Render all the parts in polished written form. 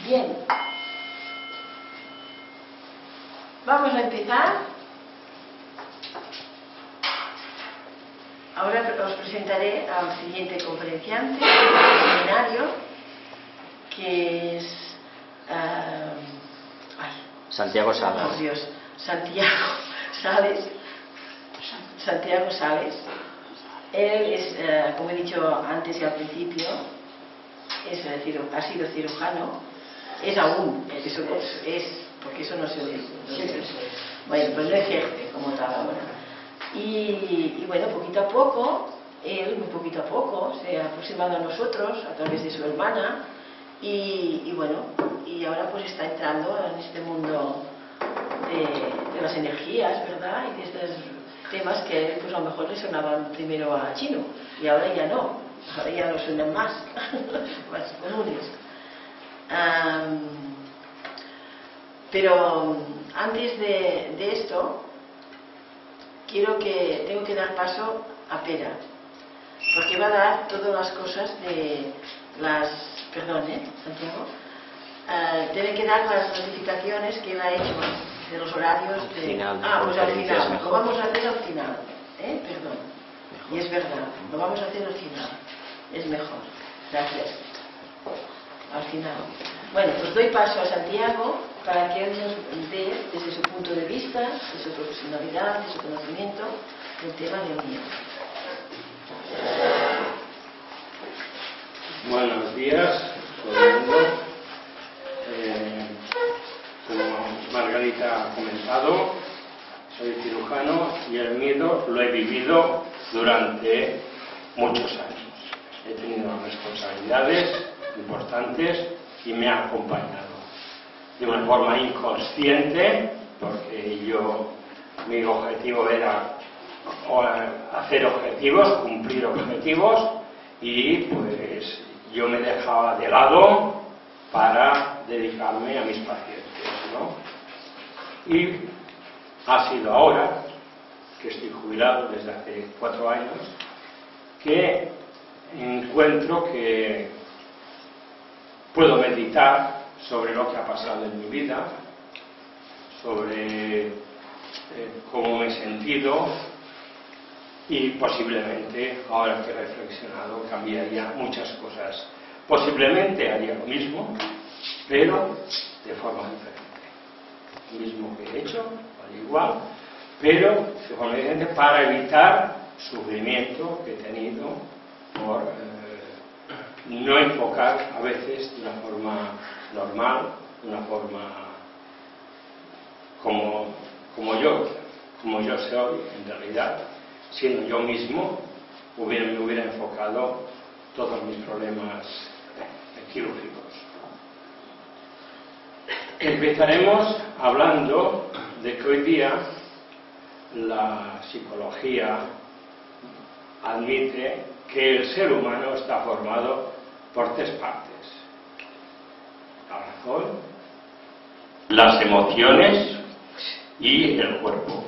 Bien, vamos a empezar. Ahora os presentaré al siguiente conferenciante del seminario, que es Santiago Sales. Oh, Dios, Santiago Sales. Él es, como he dicho antes y al principio, ha sido cirujano, es aún, porque eso no se dice. Bueno, pues no ejerce como tal ahora. Y bueno, poquito a poco, muy poquito a poco, se ha aproximado a nosotros a través de su hermana y bueno, y ahora pues está entrando en este mundo de las energías, ¿verdad? Y de estos temas que pues a lo mejor le sonaban primero a chino y ahora ya no, ahora ya no suenan más comunes. Pero antes de esto tengo que dar paso a Pera, porque va a dar todas las cosas de las... Perdón, Santiago. Tiene que dar las notificaciones que él ha hecho de los horarios al final, pues al final, lo vamos a hacer al final, perdón, y es verdad, lo vamos a hacer al final, es mejor, gracias, al final. Bueno, pues doy paso a Santiago para que él nos dé desde su punto de vista, de su profesionalidad, de su conocimiento, el tema de unión. Buenos días, todo el mundo. Como Margarita ha comentado, soy cirujano y el miedo lo he vivido durante muchos años. He tenido responsabilidades importantes y me ha acompañado de una forma inconsciente, porque mi objetivo era hacer objetivos, cumplir objetivos, y pues yo me dejaba de lado para dedicarme a mis pacientes, ¿no? Y ha sido ahora, que estoy jubilado desde hace 4 años, que encuentro que puedo meditar sobre lo que ha pasado en mi vida, sobre cómo me he sentido, y posiblemente, ahora que he reflexionado, cambiaría muchas cosas. Posiblemente haría lo mismo, pero de forma diferente. Lo mismo que he hecho, al igual, pero de forma diferente para evitar sufrimiento que he tenido por no enfocar a veces de una forma normal, de una forma como yo soy en realidad, siendo yo mismo, me hubiera enfocado todos mis problemas quirúrgicos. Empezaremos hablando de que hoy día la psicología admite que el ser humano está formado por 3 partes: la razón, las emociones y el cuerpo.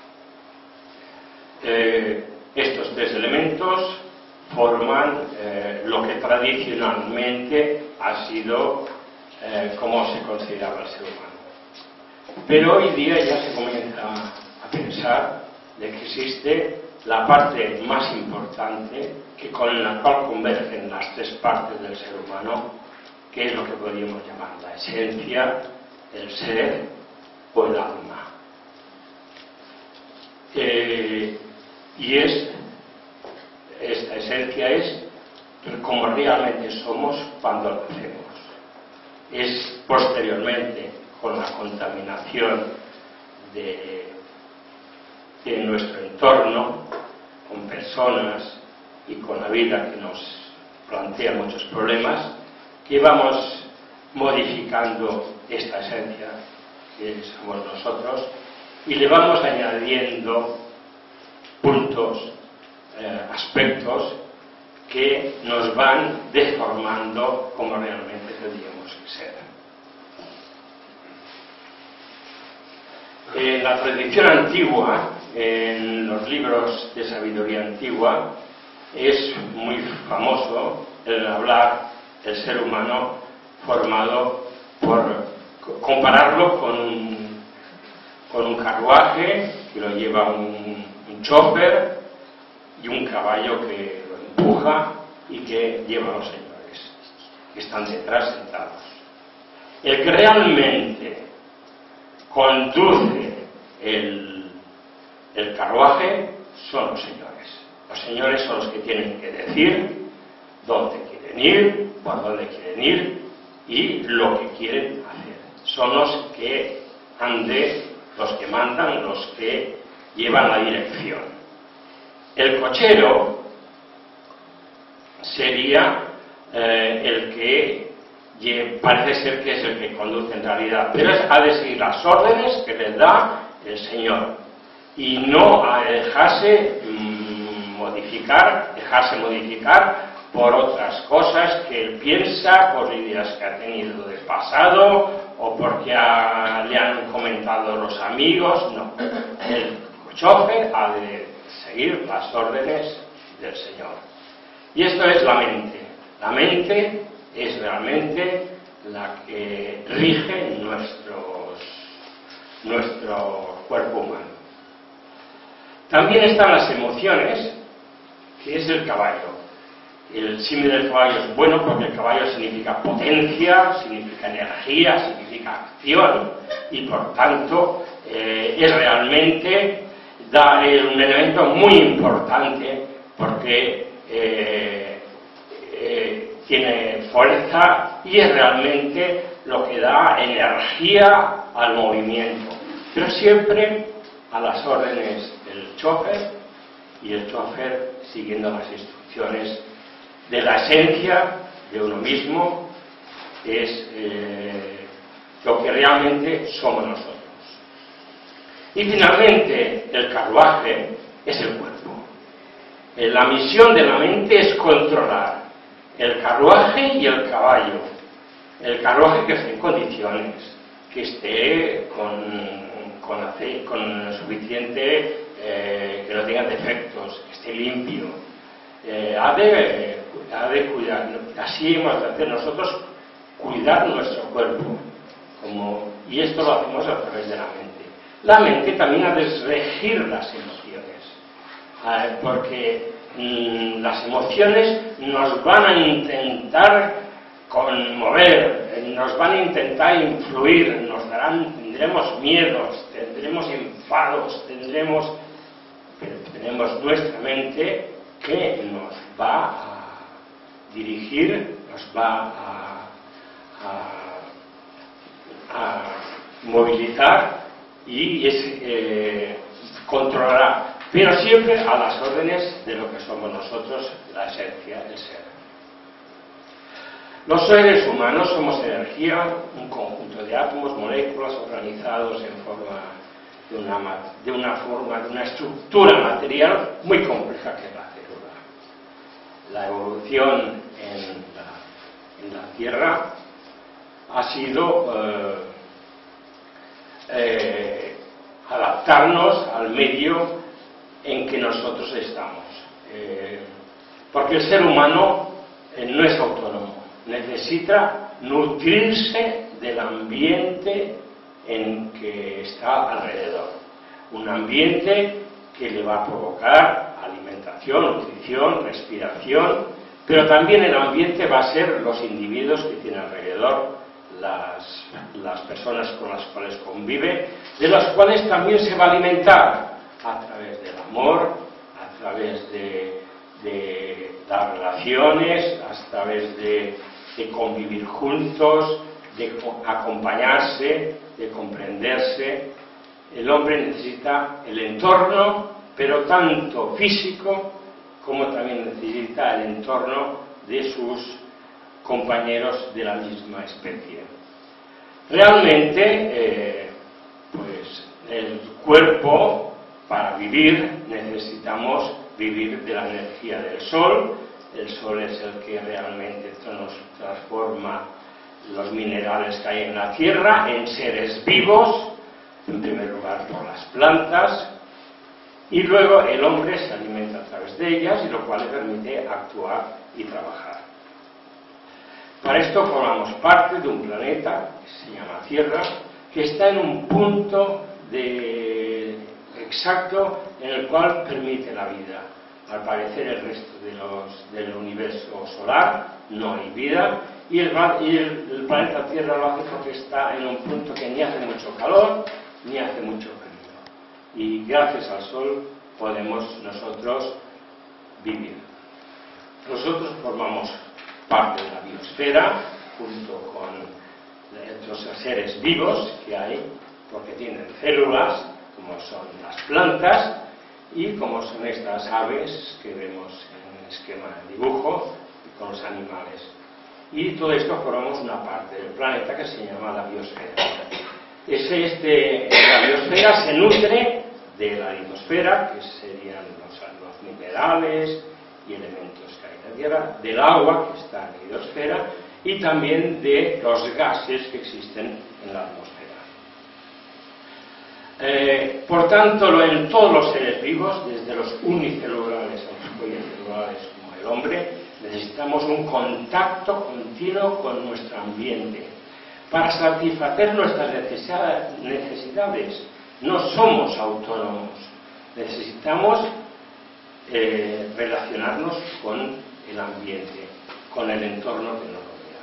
Estos 3 elementos forman lo que tradicionalmente ha sido como se consideraba el ser humano. Pero hoy día ya se comienza a pensar de que existe la parte más importante, con la cual convergen las 3 partes del ser humano, que es lo que podríamos llamar la esencia, el ser o el alma. Y esta esencia es como realmente somos cuando lo hacemos. Es posteriormente, con la contaminación de nuestro entorno, con personas y con la vida que nos plantea muchos problemas, que vamos modificando esta esencia que somos nosotros y le vamos añadiendo puntos, aspectos que nos van deformando como realmente tendríamos que ser. En la tradición antigua, en los libros de sabiduría antigua, es muy famoso el hablar del ser humano formado por compararlo con un carruaje que lo lleva un chofer y un caballo que lo empuja y que lleva a los señores que están detrás sentados. El que realmente conduce el carruaje son los señores. Los señores son los que tienen que decir dónde quieren ir, por dónde quieren ir y lo que quieren hacer. Son los que los que mandan, los que llevan la dirección. El cochero sería el que parece ser que es el que conduce en realidad, pero ha de seguir las órdenes que les da el Señor y no a dejarse modificar por otras cosas que él piensa, por ideas que ha tenido del pasado o porque le han comentado los amigos. No, el chofer ha de seguir las órdenes del Señor. Y esto es la mente. La mente es realmente la que rige nuestro cuerpo humano. También están las emociones, que es el caballo. El símil del caballo es bueno porque el caballo significa potencia, significa energía, significa acción y por tanto es realmente un elemento muy importante porque tiene fuerza y es realmente lo que da energía al movimiento, pero siempre a las órdenes del chofer y el chofer siguiendo las instrucciones de la esencia de uno mismo, es lo que realmente somos nosotros. Y finalmente el carruaje es el cuerpo. La misión de la mente es controlar el carruaje y el caballo. El carruaje que esté en condiciones, que esté con suficiente, que no tenga defectos, que esté limpio. Ha de cuidar, así hemos de hacer nosotros, cuidar nuestro cuerpo, y esto lo hacemos a través de la mente. La mente también ha de regir las emociones, porque las emociones nos van a intentar conmover, nos van a intentar influir, tendremos miedos, tendremos enfados, pero tenemos nuestra mente que nos va a dirigir, nos va a movilizar y controlará, pero siempre a las órdenes de lo que somos nosotros, la esencia, el ser. Los seres humanos somos energía, un conjunto de átomos, moléculas organizados en forma de una estructura material muy compleja que es la célula. La evolución en la Tierra ha sido adaptarnos al medio en que nosotros estamos. Porque el ser humano no es autónomo, necesita nutrirse del ambiente en que está alrededor. Un ambiente que le va a provocar alimentación, nutrición, respiración, pero también el ambiente va a ser los individuos que tiene alrededor, las personas con las cuales convive, de las cuales también se va a alimentar a través del amor, a través de las relaciones, a través de convivir juntos, de acompañarse, de comprenderse. El hombre necesita el entorno, pero tanto físico como también necesita el entorno de sus compañeros de la misma especie. Realmente, pues el cuerpo, para vivir, necesitamos vivir de la energía del sol. El sol es el que realmente nos transforma los minerales que hay en la tierra en seres vivos, en primer lugar por las plantas, y luego el hombre se alimenta a través de ellas, y lo cual le permite actuar y trabajar. Para esto formamos parte de un planeta que se llama Tierra, que está en un punto exacto en el cual permite la vida. Al parecer el resto del universo solar no hay vida, y el planeta Tierra lo hace porque está en un punto que ni hace mucho calor ni hace mucho frío, y gracias al Sol podemos nosotros vivir. Nosotros formamos parte de la biosfera junto con los seres vivos que hay, porque tienen células como son las plantas y como son estas aves que vemos en el esquema de dibujo, y con los animales. Y todo esto formamos una parte del planeta que se llama la biosfera. La biosfera se nutre de la litosfera, que serían los minerales y elementos que hay en la Tierra, del agua que está en la hidrosfera y también de los gases que existen en la atmósfera. Por tanto, en todos los seres vivos, desde los unicelulares a los policelulares como el hombre, necesitamos un contacto continuo con nuestro ambiente para satisfacer nuestras necesidades. No somos autónomos, necesitamos relacionarnos con el ambiente, con el entorno que nos rodea.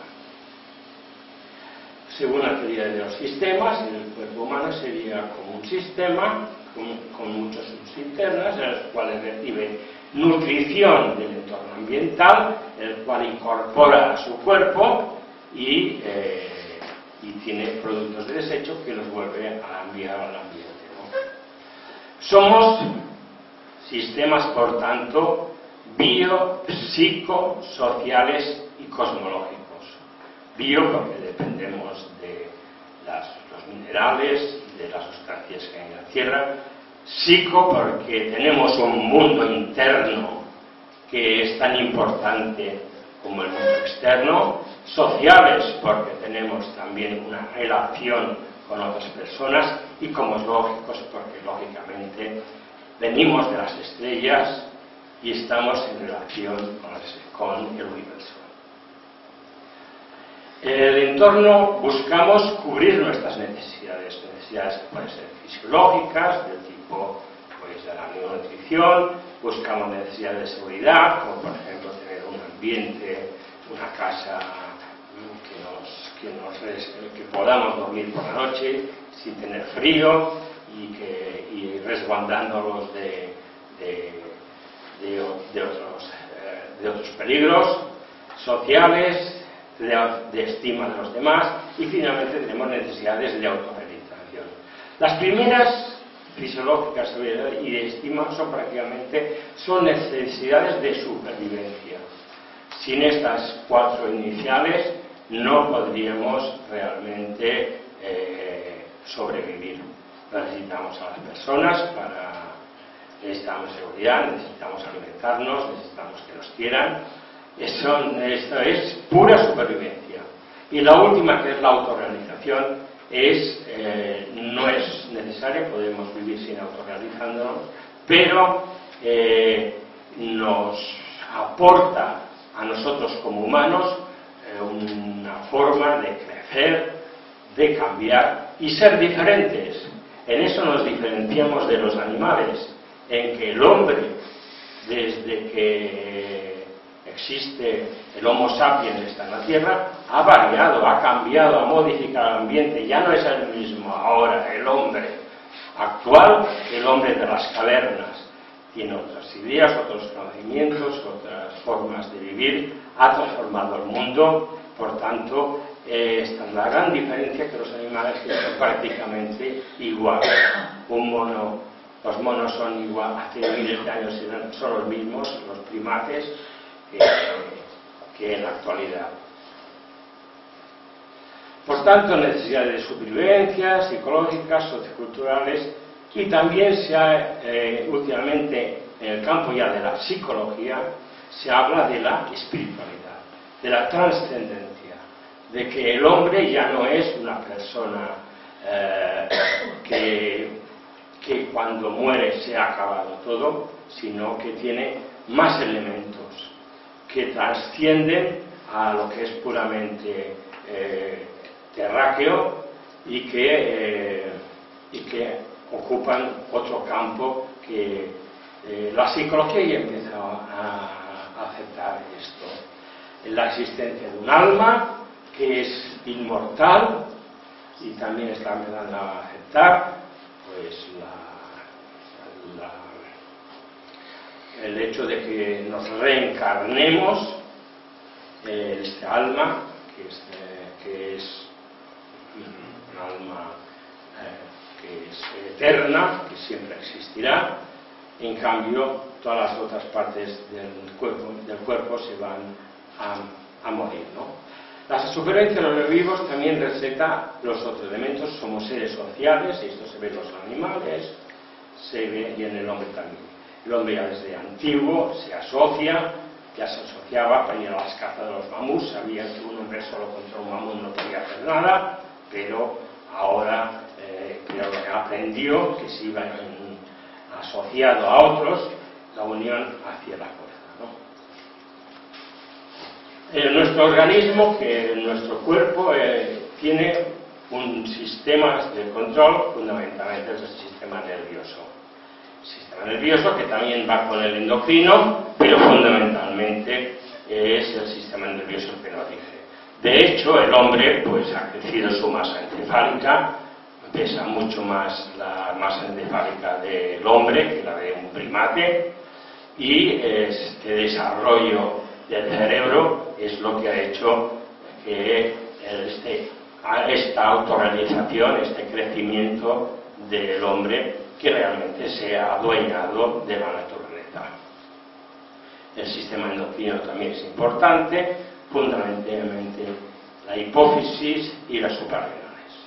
Según la teoría de los sistemas, el cuerpo humano sería como un sistema con muchos subsistemas, en los cuales recibe nutrición del entorno ambiental, el cual incorpora a su cuerpo y tiene productos de desecho que los vuelve a enviar al ambiente, ¿no? Somos sistemas, por tanto, bio, psico, sociales y cosmológicos. Bio, porque dependemos de los minerales, de las sustancias que hay en la Tierra. Psico, porque tenemos un mundo interno que es tan importante como el mundo externo. Sociales, porque tenemos también una relación con otras personas. Y cosmológicos, porque lógicamente venimos de las estrellas y estamos en relación con el universo. En el entorno buscamos cubrir nuestras necesidades que pueden ser fisiológicas, del tipo de la nutrición, buscamos necesidades de seguridad, como por ejemplo tener un ambiente, una casa que podamos dormir por la noche sin tener frío y resguardándolos de otros peligros sociales, de estima de los demás, y finalmente tenemos necesidades de autorrealización. Las primeras, fisiológicas y de estima, son necesidades de supervivencia. Sin estas cuatro iniciales no podríamos realmente sobrevivir. Necesitamos a las personas necesitamos seguridad, necesitamos alimentarnos, necesitamos que nos quieran. Esto es pura supervivencia. Y la última, que es la autorrealización, no es necesaria, podemos vivir sin autorrealizándonos, pero nos aporta a nosotros como humanos una forma de crecer, de cambiar y ser diferentes. En eso nos diferenciamos de los animales, en que el hombre, desde que existe el Homo sapiens, está en la Tierra, ha variado, ha cambiado, ha modificado el ambiente. Ya no es el mismo ahora el hombre actual que el hombre de las cavernas. Tiene otras ideas, otros conocimientos, otras formas de vivir, ha transformado el mundo. Por tanto, esta es la gran diferencia, que los animales son prácticamente iguales. Los monos son igual, hace miles de años son los mismos, los primates, que en la actualidad. Por tanto, necesidades de supervivencia, psicológicas, socioculturales, y también últimamente en el campo ya de la psicología se habla de la espiritualidad, de la trascendencia, de que el hombre ya no es una persona que cuando muere se ha acabado todo, sino que tiene más elementos que trascienden a lo que es puramente terráqueo y que ocupan otro campo que la psicología ya empieza a aceptar esto. La existencia de un alma que es inmortal, y también está empezando a aceptar pues el hecho de que nos reencarnemos este alma que es un alma que es eterna, que siempre existirá. En cambio, todas las otras partes del cuerpo se van a morir, ¿no? La supervivencia de los vivos también receta los otros elementos. Somos seres sociales, y esto se ve en los animales, se ve y en el hombre también. El hombre ya desde antiguo se asocia, ya se asociaba para ir a las cazas de los mamuts. Sabía que un hombre solo contra un mamut no podía hacer nada, pero ahora creo que aprendió que si iba asociado a otros, la unión hacía la fuerza, ¿no? Nuestro organismo, nuestro cuerpo, tiene un sistema de control, fundamentalmente es el sistema nervioso. Sistema nervioso que también va con el endocrino, pero fundamentalmente es el sistema nervioso el que nos rige. De hecho, el hombre pues ha crecido su masa encefálica, pesa mucho más la masa encefálica del hombre que la de un primate, y este desarrollo del cerebro es lo que ha hecho que esta autorrealización, este crecimiento del hombre que realmente se ha adueñado de la naturaleza. El sistema endocrino también es importante, fundamentalmente la hipófisis y las suprarrenales.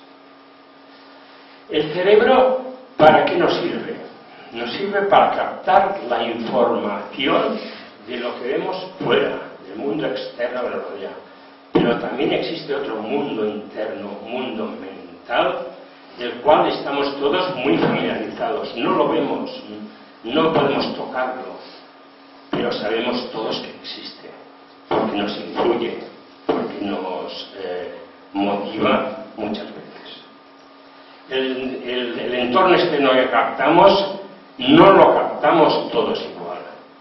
El cerebro, ¿para qué nos sirve? Nos sirve para captar la información de lo que vemos fuera, del mundo externo que nos rodea. Pero también existe otro mundo interno, mundo mental, del cual estamos todos muy familiarizados. No lo vemos, no podemos tocarlo, pero sabemos todos que existe, porque nos influye, porque nos motiva muchas veces. El entorno externo que captamos, no lo captamos todos igual.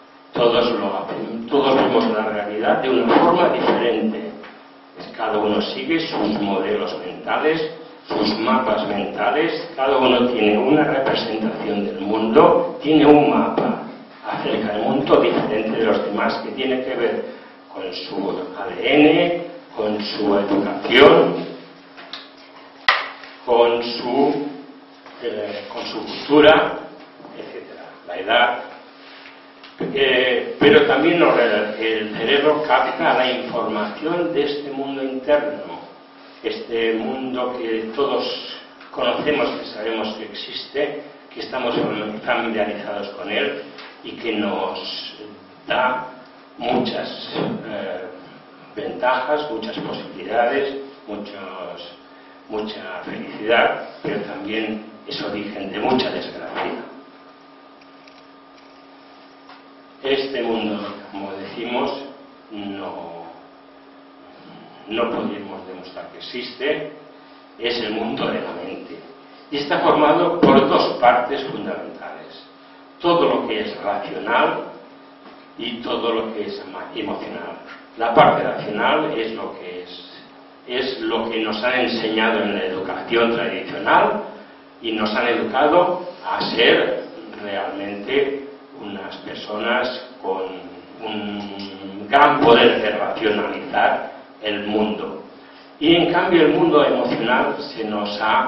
Todos vemos la realidad de una forma diferente. Cada uno sigue sus modelos mentales, sus mapas mentales, cada uno tiene una representación del mundo, tiene un mapa acerca del mundo diferente de los demás, que tiene que ver con su ADN, con su educación, con su cultura, etc. La edad. Pero también el cerebro capta la información de este mundo interno, este mundo que todos conocemos, que sabemos que existe, que estamos familiarizados con él y que nos da muchas ventajas, muchas posibilidades, mucha felicidad, pero también es origen de mucha desgracia. Este mundo, como decimos, no podemos demostrar que existe, es el mundo de la mente. Y está formado por dos partes fundamentales: todo lo que es racional y todo lo que es emocional. La parte racional es lo que nos han enseñado en la educación tradicional, y nos han educado a ser realmente unas personas con un gran poder de racionalizar el mundo. Y en cambio el mundo emocional no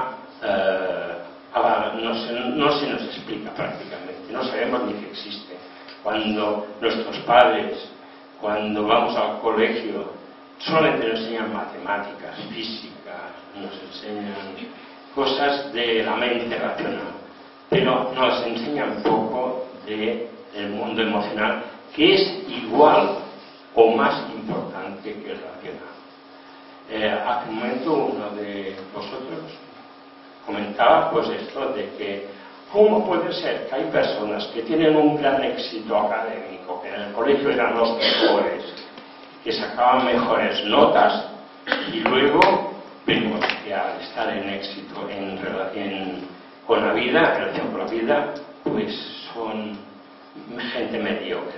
se nos explica prácticamente, no sabemos ni que existe. Cuando nuestros padres, cuando vamos al colegio, solamente nos enseñan matemáticas, física, nos enseñan cosas de la mente racional, pero nos enseñan poco del mundo emocional, que es igual o más importante que el racional. Hace un momento uno de vosotros comentaba pues esto de que cómo puede ser que hay personas que tienen un gran éxito académico, que en el colegio eran los mejores, que sacaban mejores notas y luego vemos que al estar en éxito con la vida, en relación con la vida, pues son gente mediocre.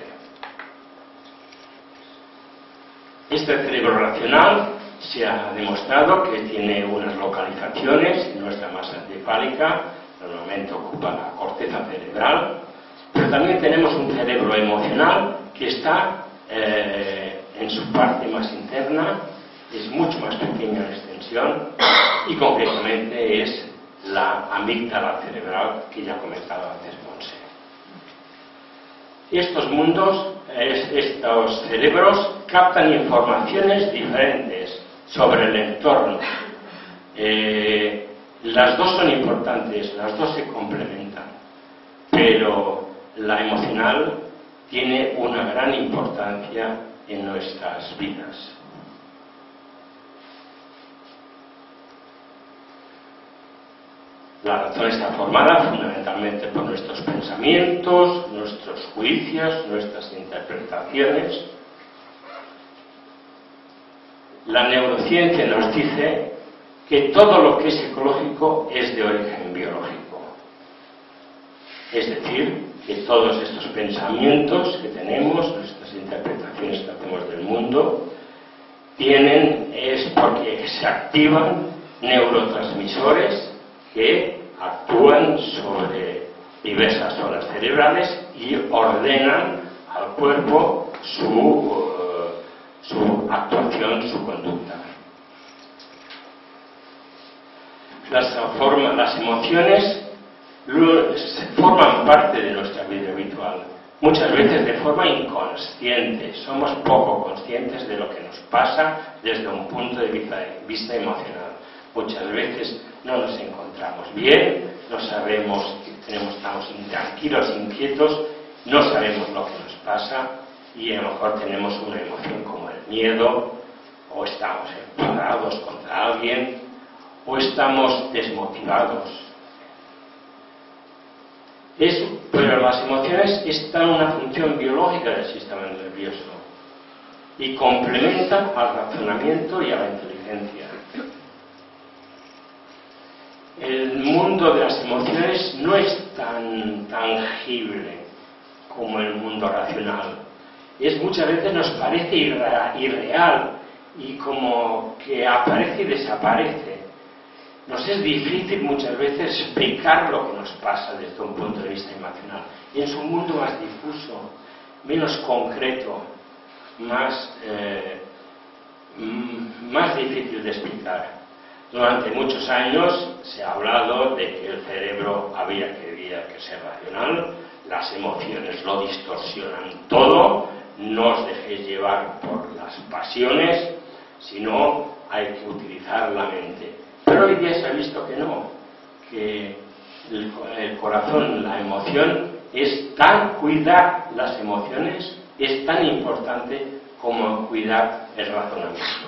Este cerebro racional se ha demostrado que tiene unas localizaciones en nuestra masa encefálica, normalmente ocupa la corteza cerebral, pero también tenemos un cerebro emocional que está en su parte más interna, es mucho más pequeño en extensión y concretamente es la amígdala cerebral que ya comentaba antes Monse. Estos mundos, estos cerebros captan informaciones diferentes sobre el entorno. Las dos son importantes, las dos se complementan, pero la emocional tiene una gran importancia en nuestras vidas. La razón está formada fundamentalmente por nuestros pensamientos, nuestros juicios, nuestras interpretaciones. La neurociencia nos dice que todo lo que es ecológico es de origen biológico. Es decir, que todos estos pensamientos que tenemos, nuestras interpretaciones que hacemos del mundo, es porque se activan neurotransmisores que actúan sobre diversas zonas cerebrales y ordenan al cuerpo su actuación, su conducta. Las emociones forman parte de nuestra vida habitual, muchas veces de forma inconsciente. Somos poco conscientes de lo que nos pasa desde un punto de vista emocional. Muchas veces no nos encontramos bien, no sabemos, estamos intranquilos, inquietos, no sabemos lo que nos pasa y a lo mejor tenemos una emoción como el miedo, o estamos enfadados contra alguien, o estamos desmotivados. Pero las emociones están en una función biológica del sistema nervioso y complementan al razonamiento y a la inteligencia. El mundo de las emociones no es tan tangible como el mundo racional. Muchas veces nos parece irreal y como que aparece y desaparece. Nos es difícil muchas veces explicar lo que nos pasa desde un punto de vista emocional. Y es un mundo más difuso, menos concreto, más difícil de explicar. Durante muchos años se ha hablado de que el cerebro había que ser racional, las emociones lo distorsionan todo, no os dejéis llevar por las pasiones, sino hay que utilizar la mente. Pero hoy día se ha visto que no, que el corazón, la emoción, cuidar las emociones es tan importante como cuidar el razonamiento.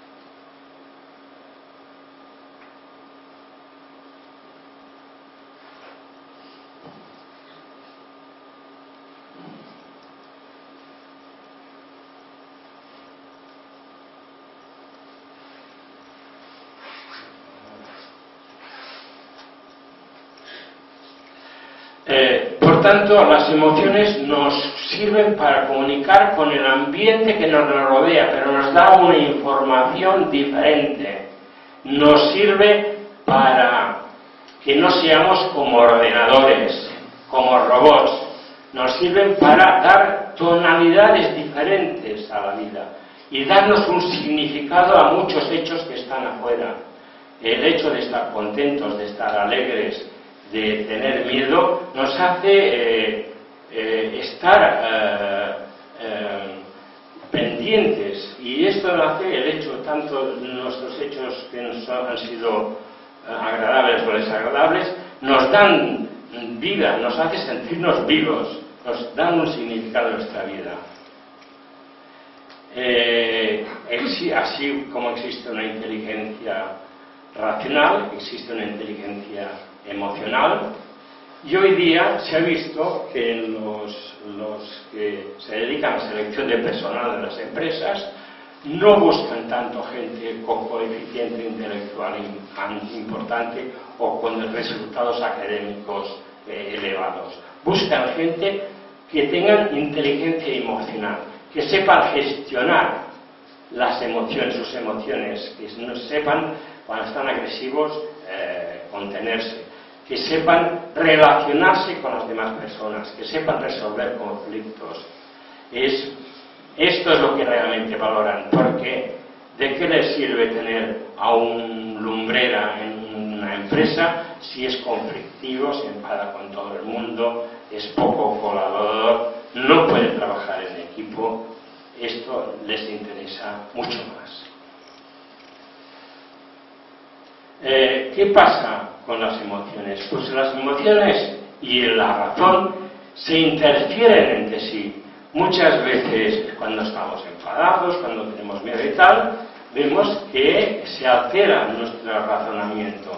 Por tanto, las emociones nos sirven para comunicar con el ambiente que nos rodea, pero nos da una información diferente. Nos sirve para que no seamos como ordenadores, como robots. Nos sirven para dar tonalidades diferentes a la vida y darnos un significado a muchos hechos que están afuera. El hecho de estar contentos, de estar alegres, de tener miedo, nos hace estar pendientes, y esto lo hace el hecho, tanto nuestros hechos que nos han sido agradables o desagradables, nos dan vida, nos hace sentirnos vivos, nos dan un significado en nuestra vida. Así como existe una inteligencia racional, existe una inteligencia emocional, y hoy día se ha visto que los que se dedican a la selección de personal en las empresas, no buscan tanto gente con coeficiente intelectual importante o con resultados académicos elevados. Buscan gente que tengan inteligencia emocional, que sepan gestionar las emociones, sus emociones, que no sepan, cuando están agresivos, contenerse, que sepan relacionarse con las demás personas, que sepan resolver conflictos. Esto es lo que realmente valoran, porque ¿de qué les sirve tener a un lumbrera en una empresa si es conflictivo, se enfada con todo el mundo, es poco colaborador, no puede trabajar en equipo? Esto les interesa mucho más. ¿Qué pasa con las emociones? Pues las emociones y la razón se interfieren entre sí. Muchas veces, cuando estamos enfadados, cuando tenemos miedo y tal, vemos que se altera nuestro razonamiento.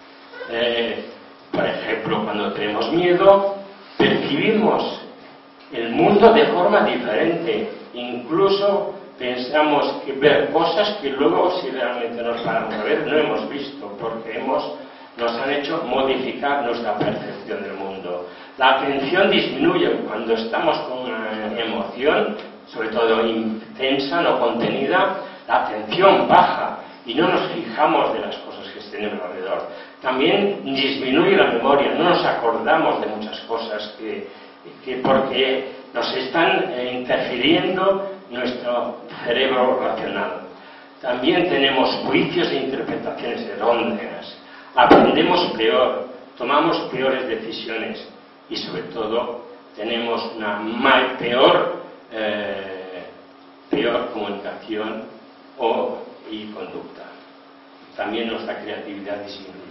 Por ejemplo, cuando tenemos miedo, percibimos el mundo de forma diferente. Incluso pensamos que ver cosas que luego, si realmente nos paramos a ver, no hemos visto, porque nos han hecho modificar nuestra percepción del mundo. La atención disminuye cuando estamos con una emoción, sobre todo intensa, no contenida. La atención baja y no nos fijamos de las cosas que tenemos alrededor. También disminuye la memoria, no nos acordamos de muchas cosas porque nos están interfiriendo nuestro cerebro racional. También tenemos juicios e interpretaciones erróneas, aprendemos peor, tomamos peores decisiones y sobre todo tenemos una peor comunicación y conducta. También nuestra creatividad disminuye.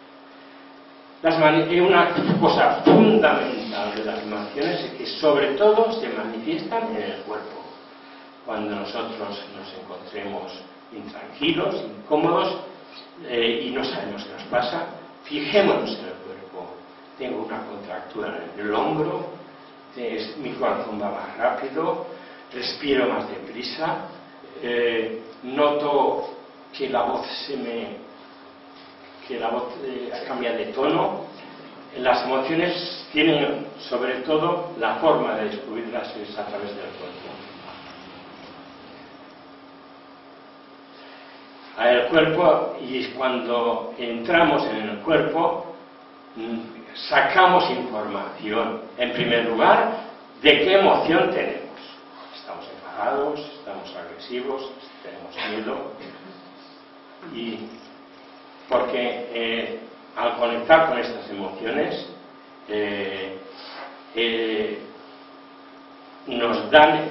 Una cosa fundamental de las emociones es que sobre todo se manifiestan en el cuerpo. Cuando nosotros nos encontremos intranquilos, incómodos y no sabemos qué nos pasa, fijémonos en el cuerpo. Tengo una contractura en el hombro, mi corazón va más rápido, respiro más deprisa, noto que la voz cambia de tono. Las emociones tienen sobre todo la forma de descubrirlas es a través del cuerpo. El cuerpo, y cuando entramos en el cuerpo sacamos información. En primer lugar, de qué emoción tenemos. Estamos enfadados, estamos agresivos, tenemos miedo. Y porque al conectar con estas emociones nos dan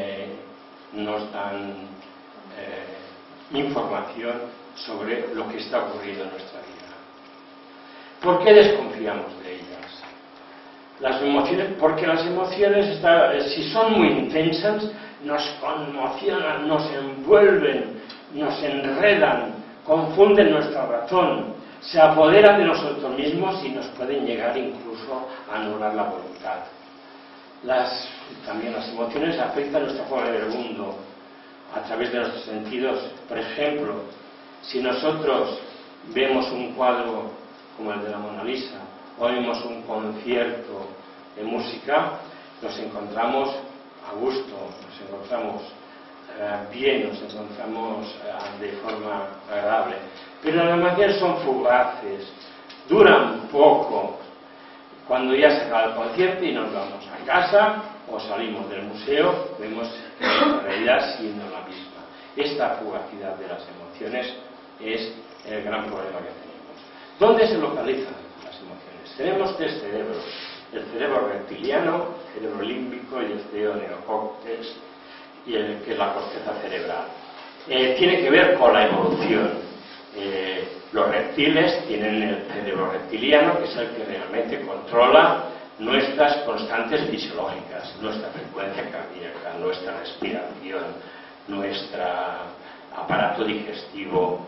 información sobre lo que está ocurriendo en nuestra vida. ¿Por qué desconfiamos de ellas? Las emociones, porque las emociones, si son muy intensas, nos conmocionan, nos envuelven, nos enredan, confunden nuestra razón, se apoderan de nosotros mismos y nos pueden llegar incluso a anular la voluntad. También las emociones afectan nuestra forma de ver el mundo a través de nuestros sentidos. Por ejemplo, si nosotros vemos un cuadro como el de la Mona Lisa o vemos un concierto de música, nos encontramos a gusto, nos encontramos bien, nos encontramos de forma agradable. Pero las emociones son fugaces, duran poco. Cuando ya se acaba el concierto y nos vamos a casa o salimos del museo, vemos que la realidad siendo la misma. Esta fugacidad de las emociones es el gran problema que tenemos. ¿Dónde se localizan las emociones? Tenemos tres cerebros: el cerebro reptiliano, el cerebro límbico y el cerebro neocórtex, que es la corteza cerebral. Tiene que ver con la evolución. Los reptiles tienen el cerebro reptiliano, que es el que realmente controla nuestras constantes fisiológicas, nuestra frecuencia cardíaca, nuestra respiración, nuestro aparato digestivo,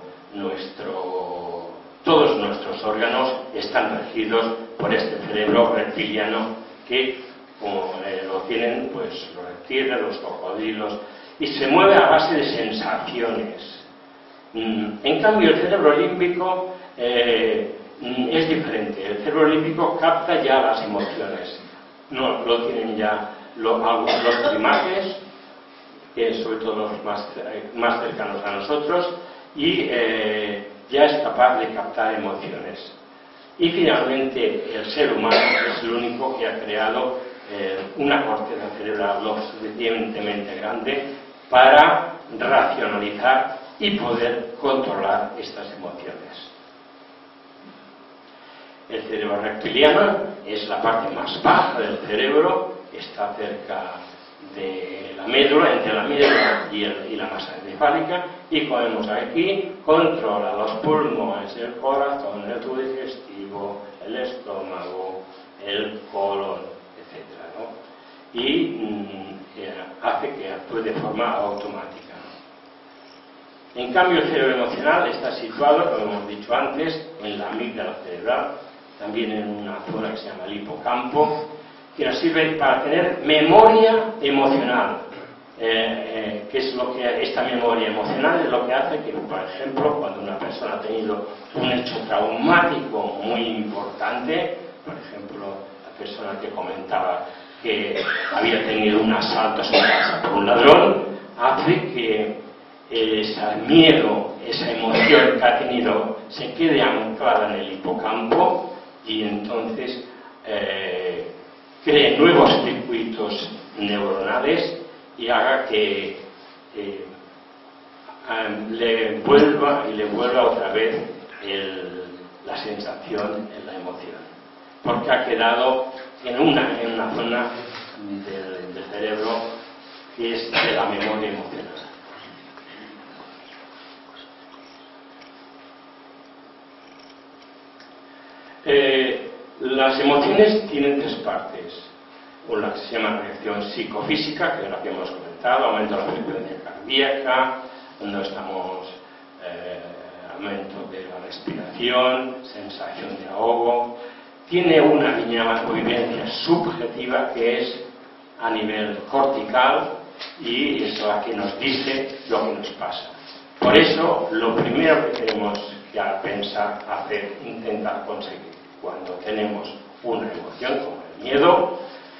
todos nuestros órganos están regidos por este cerebro reptiliano que como lo tienen pues los reptiles, los cocodrilos, y se mueve a base de sensaciones. En cambio, el cerebro límbico es diferente. El cerebro límbico capta ya las emociones. No lo tienen ya los primates, sobre todo los más cercanos a nosotros, y ya es capaz de captar emociones. Y finalmente, el ser humano es el único que ha creado una corteza cerebral lo suficientemente grande para racionalizar y poder controlar estas emociones. El cerebro reptiliano es la parte más baja del cerebro, está cerca de la médula, entre la médula y la masa encefálica, y como vemos aquí, controla los pulmones, el corazón, el tubo digestivo, el estómago, el colon, etc., ¿no? Y hace que actúe de forma automática. En cambio, el cerebro emocional está situado, como hemos dicho antes, en la amígdala cerebral, también en una zona que se llama el hipocampo, que nos sirve para tener memoria emocional. ¿Qué es lo que esta memoria emocional? Es lo que hace que, por ejemplo, cuando una persona ha tenido un hecho traumático muy importante, por ejemplo, la persona que comentaba que había tenido un asalto a su casa por un ladrón, hace que ese miedo, esa emoción que ha tenido, se quede anclada en el hipocampo y entonces cree nuevos circuitos neuronales y haga que le vuelva otra vez la sensación, la emoción, porque ha quedado en una zona del cerebro que es de la memoria emocional. Las emociones tienen tres partes. Una que se llama reacción psicofísica, que es la que hemos comentado, aumento de la frecuencia cardíaca, cuando estamos aumento de la respiración, sensación de ahogo. Tiene una vivencia subjetiva que es a nivel cortical y es la que nos dice lo que nos pasa. Por eso, lo primero que tenemos que pensar, hacer, intentar conseguir cuando tenemos una emoción como el miedo,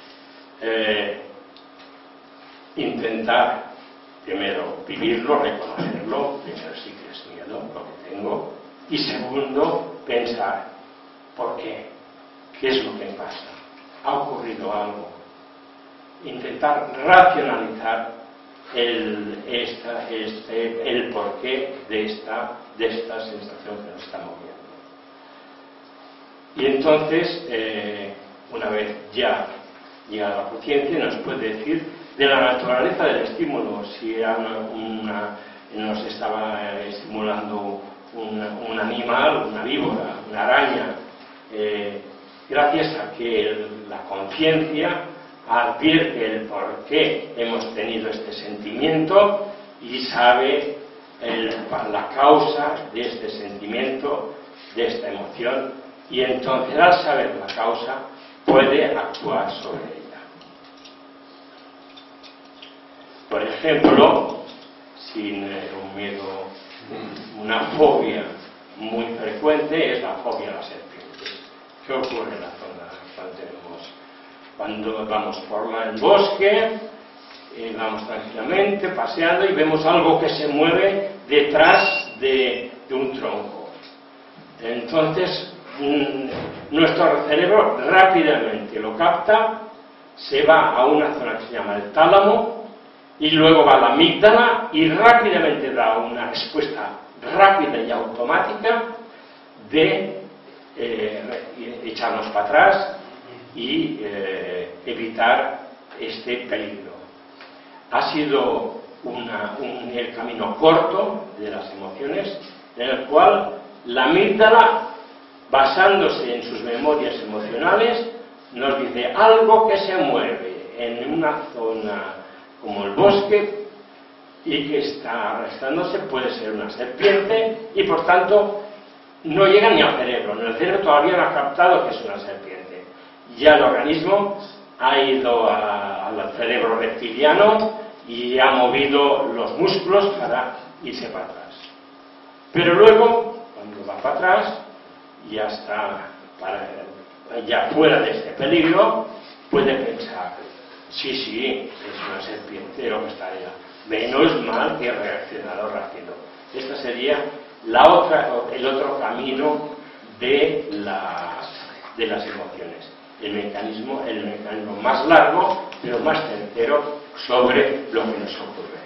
intentar primero vivirlo, reconocerlo, primero sí que es miedo lo que tengo, y segundo, pensar ¿por qué? ¿Qué es lo que pasa? ¿Ha ocurrido algo? Intentar racionalizar el porqué de esta sensación que nos está moviendo. Y entonces, una vez ya llegada la conciencia, nos puede decir de la naturaleza del estímulo, si nos estaba estimulando un animal, una víbora, una araña, gracias a que la conciencia advierte el por qué hemos tenido este sentimiento y sabe la causa de este sentimiento, de esta emoción, y entonces al saber la causa puede actuar sobre ella. Por ejemplo, sin un miedo, una fobia muy frecuente es la fobia a las serpientes. ¿Qué ocurre en la zona cuando vamos por el bosque, vamos tranquilamente paseando y vemos algo que se mueve detrás de un tronco? Entonces nuestro cerebro rápidamente lo capta, se va a una zona que se llama el tálamo y luego va a la amígdala y rápidamente da una respuesta rápida y automática de echarnos para atrás y evitar este peligro. Ha sido el camino corto de las emociones, en el cual la amígdala, basándose en sus memorias emocionales, nos dice algo que se mueve en una zona como el bosque y que está arrastrándose, puede ser una serpiente, y por tanto no llega ni al cerebro. El cerebro todavía no ha captado que es una serpiente. Ya el organismo ha ido al cerebro reptiliano y ha movido los músculos para irse para atrás. Pero luego, cuando va para atrás, ya está ya fuera de este peligro, puede pensar, sí, es una serpiente lo que está allá. Menos mal que he reaccionado rápido. Este sería el otro camino de las emociones. El mecanismo más largo, pero más certero sobre lo que nos ocurre.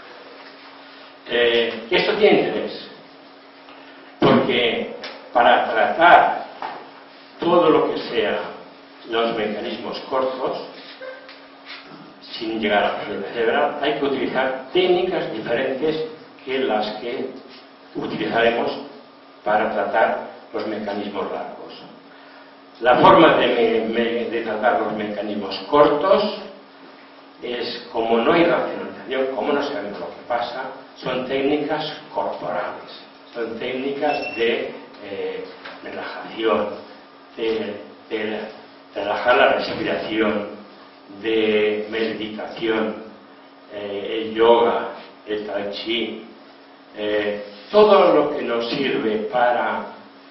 Esto tiene interés, porque para tratar todo lo que sea los mecanismos cortos, sin llegar a la cerebral, hay que utilizar técnicas diferentes que las que utilizaremos para tratar los mecanismos largos. La forma de tratar los mecanismos cortos es, como no hay racionalización, como no sabemos lo que pasa, son técnicas corporales, son técnicas de relajación, de relajar la respiración, de meditación, el yoga, el tai chi, todo lo que nos sirve para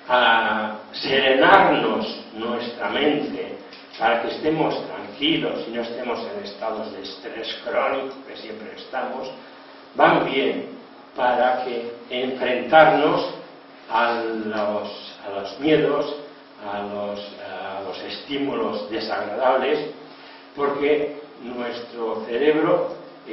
serenarnos nuestra mente, para que estemos tranquilos y no estemos en estados de estrés crónico, que siempre estamos, van bien para que enfrentarnos a los miedos, a los estímulos desagradables, porque nuestro cerebro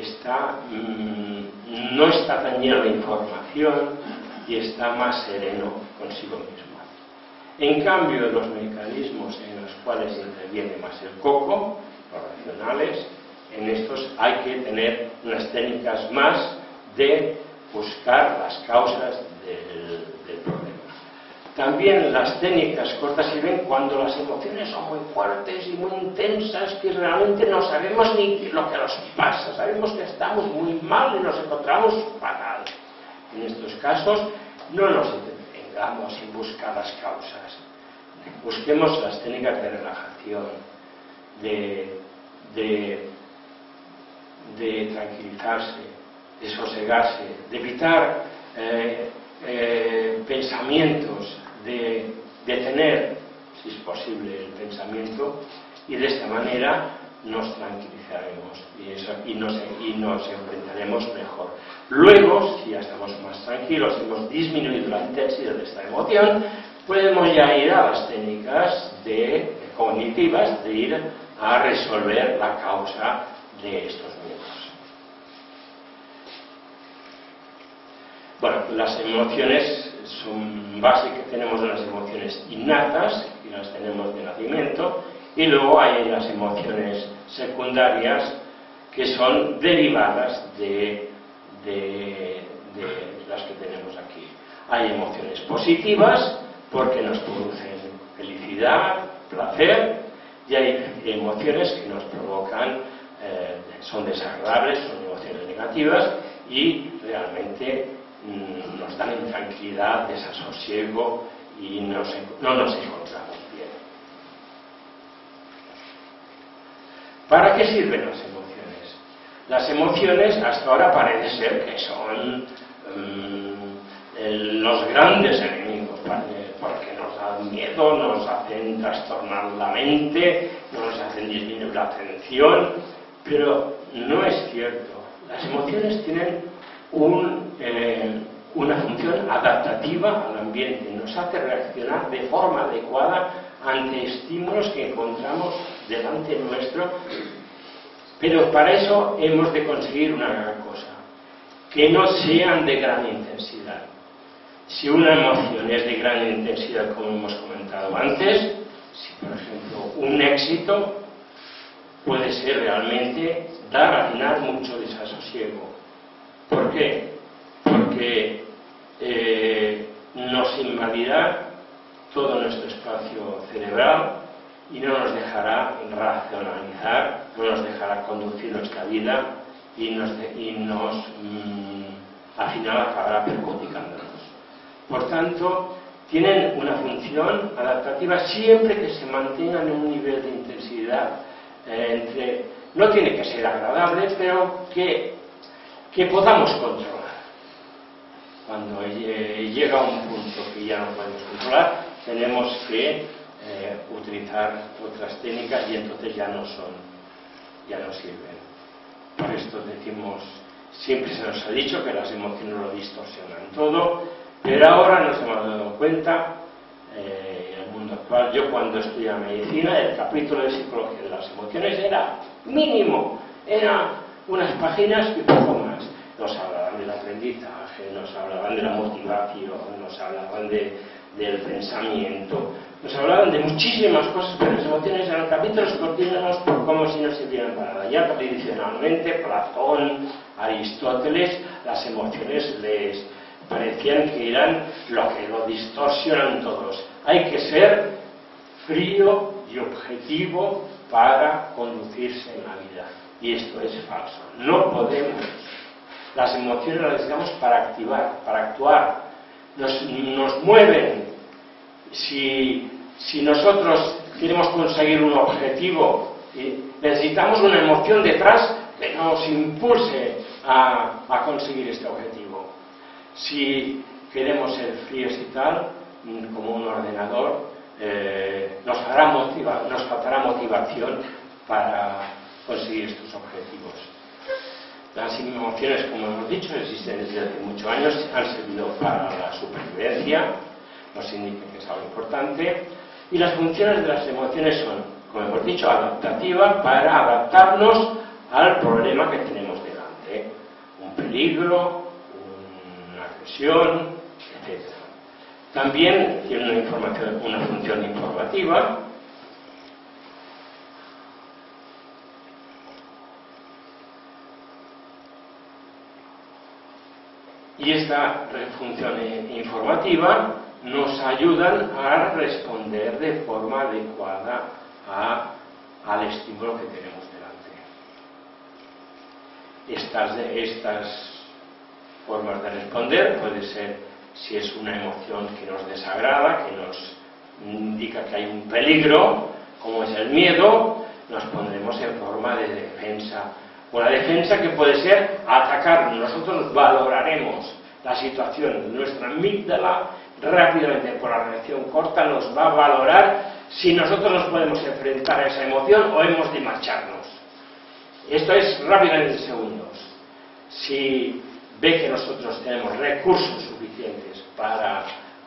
no está tan lleno de información y está más sereno consigo mismo. En cambio, los mecanismos en los cuales interviene más el coco, los racionales, en estos hay que tener unas técnicas más de buscar las causas del problema. También las técnicas cortas sirven cuando las emociones son muy fuertes y muy intensas, que realmente no sabemos ni lo que nos pasa, sabemos que estamos muy mal y nos encontramos fatal. En estos casos no nos entretengamos en buscar las causas, busquemos las técnicas de relajación, de tranquilizarse, de sosegarse, de evitar pensamientos, de detener, si es posible, el pensamiento, y de esta manera nos tranquilizaremos y nos enfrentaremos mejor. Luego, si ya estamos más tranquilos, hemos disminuido la intensidad de esta emoción, podemos ya ir a las técnicas cognitivas de ir a resolver la causa de estos miedos. Bueno, las emociones son básicas, tenemos unas emociones innatas y las tenemos de nacimiento, y luego hay las emociones secundarias que son derivadas de las que tenemos aquí. Hay emociones positivas porque nos producen felicidad, placer, y hay emociones que nos provocan, son desagradables, son emociones negativas y realmente nos dan intranquilidad, desasosiego y no nos encontramos bien. ¿Para qué sirven las emociones? Las emociones hasta ahora parece ser que son los grandes enemigos, porque nos dan miedo, nos hacen trastornar la mente, nos hacen disminuir la atención, pero no es cierto. Las emociones tienen una función adaptativa al ambiente, nos hace reaccionar de forma adecuada ante estímulos que encontramos delante nuestro, pero para eso hemos de conseguir una gran cosa, que no sean de gran intensidad. Si una emoción es de gran intensidad, como hemos comentado antes, si por ejemplo un éxito puede ser realmente dar a final mucho desasosiego. ¿Por qué? Porque nos invadirá todo nuestro espacio cerebral y no nos dejará racionalizar, no nos dejará conducir nuestra vida y al final acabará perjudicándonos. Por tanto, tienen una función adaptativa siempre que se mantengan en un nivel de intensidad no tiene que ser agradable, pero que podamos controlar. Cuando llega un punto que ya no podemos controlar, tenemos que utilizar otras técnicas y entonces ya no sirven. Por esto decimos, siempre se nos ha dicho que las emociones lo distorsionan todo, pero ahora nos hemos dado cuenta, en el mundo actual, yo cuando estudiaba medicina, el capítulo de psicología de las emociones era mínimo, era unas páginas y poco más. Nos hablaban del aprendizaje, nos hablaban de la motivación, nos hablaban del pensamiento, nos hablaban de muchísimas cosas, pero las emociones eran capítulos cortinos como si no sirvieran para nada. Ya tradicionalmente, Platón, Aristóteles, las emociones les parecían que eran lo que lo distorsionan todos. Hay que ser frío y objetivo para conducirse en la vida. Y esto es falso. No podemos. Las emociones las necesitamos para activar, para actuar. Nos mueven. Si nosotros queremos conseguir un objetivo, necesitamos una emoción detrás que nos impulse a conseguir este objetivo. Si queremos ser fríos y tal, como un ordenador, nos faltará motivación para conseguir estos objetivos. Las emociones, como hemos dicho, existen desde hace muchos años, han servido para la supervivencia, nos indica que es algo importante, y las funciones de las emociones son, como hemos dicho, adaptativa para adaptarnos al problema que tenemos delante, un peligro, una agresión, etc. También tiene una función informativa. Y esta función informativa nos ayudan a responder de forma adecuada al estímulo que tenemos delante. Estas formas de responder puede ser si es una emoción que nos desagrada, que nos indica que hay un peligro, como es el miedo, nos pondremos en forma de defensa. Una defensa que puede ser atacar. Nosotros valoraremos la situación. Nuestra amígdala rápidamente, por la reacción corta, nos va a valorar si nosotros nos podemos enfrentar a esa emoción o hemos de marcharnos. Esto es rápidamente en segundos. Si ve que nosotros tenemos recursos suficientes para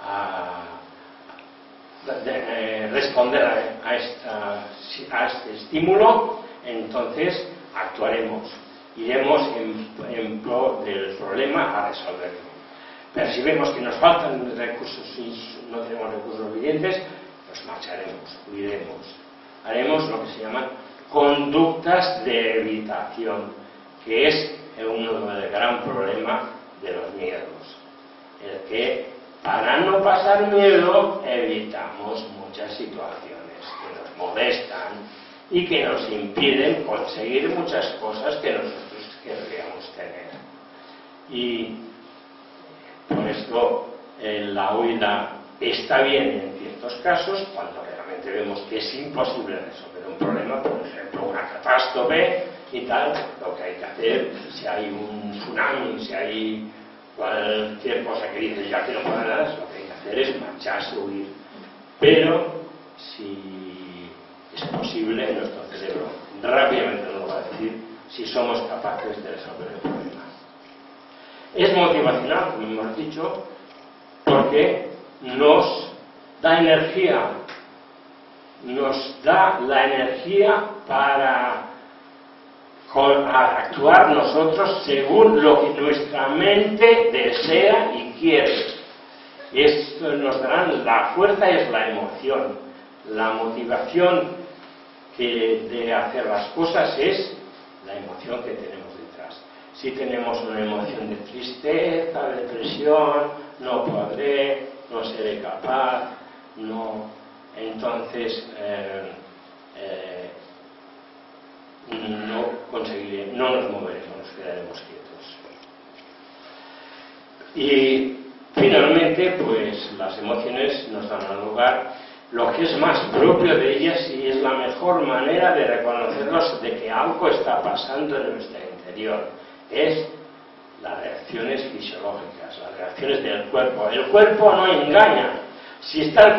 responder a este estímulo, entonces actuaremos, iremos en pro del problema a resolverlo. Pero si vemos que nos faltan recursos y no tenemos recursos suficientes, nos marcharemos, huiremos. Haremos lo que se llaman conductas de evitación, que es el gran problema de los miedos. El que, para no pasar miedo, evitamos muchas situaciones que nos molestan y que nos impiden conseguir muchas cosas que nosotros querríamos tener. Y por esto la huida está bien en ciertos casos, cuando realmente vemos que es imposible resolver un problema, por ejemplo una catástrofe y tal. Lo que hay que hacer, si hay un tsunami, si hay cualquier cosa que dices ya que no puedo nada, lo que hay que hacer es marcharse, huir. Pero si es posible, nuestro cerebro rápidamente nos va a decir si somos capaces de resolver el problema. Es motivacional, como hemos dicho, porque nos da energía, nos da la energía para actuar nosotros según lo que nuestra mente desea y quiere. Esto nos dará la fuerza, es la emoción. La motivación de hacer las cosas es la emoción que tenemos detrás. Si tenemos una emoción de tristeza, depresión, no podré, no seré capaz, entonces no conseguiré, no nos moveremos, nos quedaremos quietos. Y finalmente, pues las emociones nos dan lugar lo que es más propio de ellas y es la mejor manera de reconocernos de que algo está pasando en nuestro interior. Es las reacciones fisiológicas, las reacciones del cuerpo. El cuerpo no engaña. Si está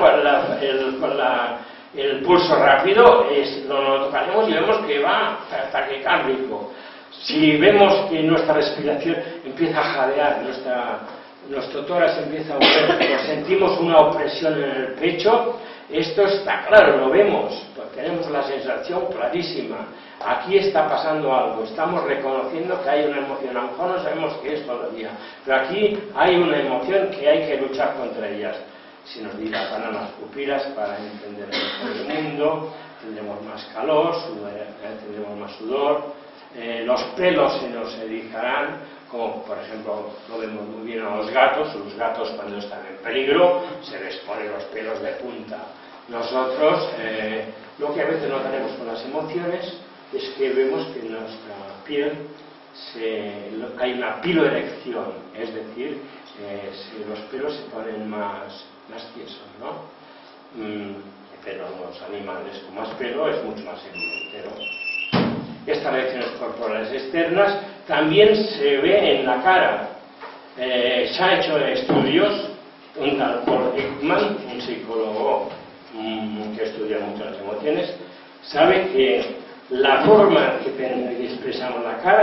el pulso rápido, lo tocaremos y vemos que va taquicárdico. Si vemos que nuestra respiración empieza a jadear, nuestro tórax empieza a mover, sentimos una opresión en el pecho, esto está claro, lo vemos, pues tenemos la sensación clarísima. Aquí está pasando algo, estamos reconociendo que hay una emoción, a lo mejor no sabemos qué es todavía, pero aquí hay una emoción que hay que luchar contra ellas. Si nos dilatan las pupilas para entender mejor el mundo, tendremos más calor, tendremos más sudor, los pelos se nos erizarán, como por ejemplo lo vemos muy bien a los gatos cuando están en peligro se les ponen los pelos de punta. Nosotros lo que a veces no tenemos con las emociones es que vemos que en nuestra piel hay una piloerección, es decir, los pelos se ponen más tiesos, ¿no? Pero los animales con más pelo es mucho más evidente, ¿no? Estas reacciones corporales externas también se ve en la cara. Se han hecho estudios, un tal Paul Ekman, un psicólogo que estudia mucho las emociones, sabe que la forma que expresamos la cara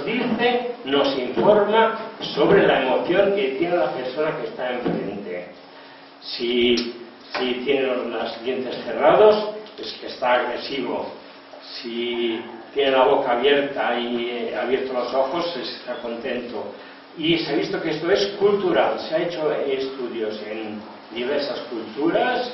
nos informa sobre la emoción que tiene la persona que está enfrente. Si tiene los dientes cerrados, es que está agresivo. Si tiene la boca abierta y abierto los ojos, está contento. Y se ha visto que esto es cultural. Se ha hecho estudios en diversas culturas,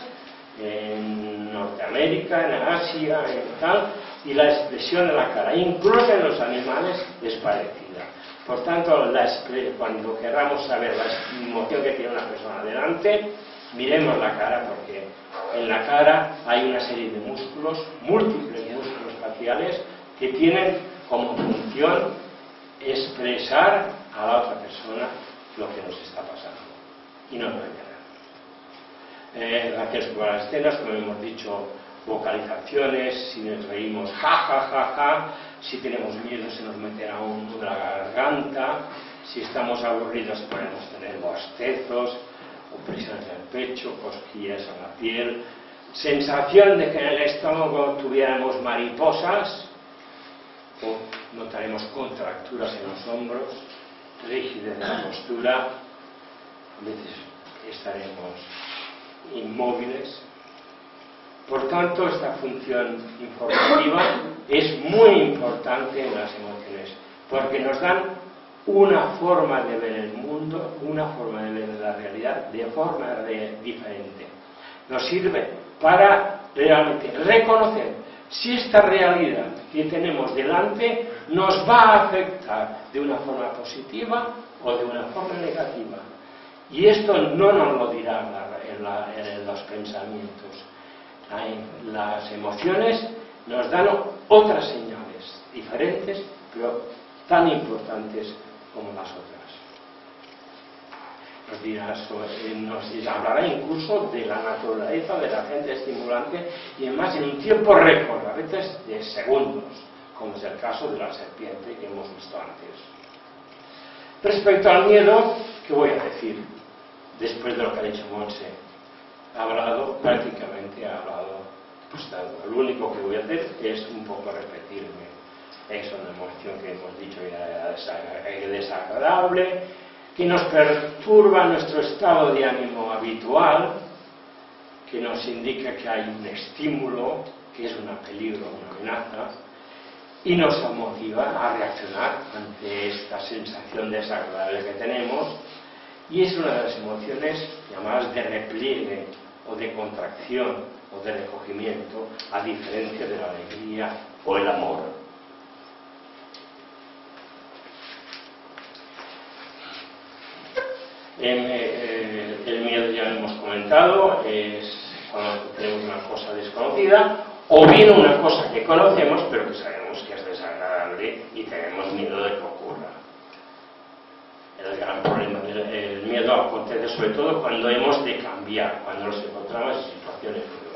en Norteamérica, en Asia, en tal, y la expresión de la cara, incluso en los animales, es parecida. Por tanto, cuando queramos saber la emoción que tiene una persona delante, miremos la cara, porque en la cara hay una serie de músculos, múltiples músculos faciales, que tienen como función expresar a la otra persona lo que nos está pasando y no engañar. Gracias por las escenas, como hemos dicho, vocalizaciones, si nos reímos, ja, ja, ja, ja, si tenemos miedo se nos meterá un nudo en la garganta, si estamos aburridos podemos tener bostezos, opresiones en el pecho, cosquillas en la piel, sensación de que en el estómago tuviéramos mariposas, o notaremos contracturas en los hombros, rigidez en la postura, a veces estaremos inmóviles. Por tanto, esta función informativa es muy importante en las emociones, porque nos dan una forma de ver el mundo, una forma de ver la realidad de forma diferente. Nos sirve para realmente reconocer si esta realidad que tenemos delante nos va a afectar de una forma positiva o de una forma negativa. Y esto no nos lo dirán en los pensamientos. Las emociones nos dan otras señales diferentes, pero tan importantes como las otras. Nos hablará incluso de la naturaleza del agente estimulante y además en un tiempo récord, a veces de segundos, como es el caso de la serpiente que hemos visto antes. Respecto al miedo, ¿qué voy a decir? Después de lo que ha dicho Monse, prácticamente ha hablado, pues tanto. Lo único que voy a hacer es un poco repetirme. Es una emoción que hemos dicho ya desagradable, que nos perturba nuestro estado de ánimo habitual, que nos indica que hay un estímulo, que es un peligro, una amenaza, y nos motiva a reaccionar ante esta sensación desagradable que tenemos, y es una de las emociones llamadas de repliegue o de contracción o de recogimiento, a diferencia de la alegría o el amor. El miedo, ya lo hemos comentado, es cuando tenemos una cosa desconocida o bien una cosa que conocemos pero que sabemos que es desagradable y tenemos miedo de que ocurra. El gran problema del miedo acontece sobre todo cuando hemos de cambiar, cuando nos encontramos en situaciones nuevas.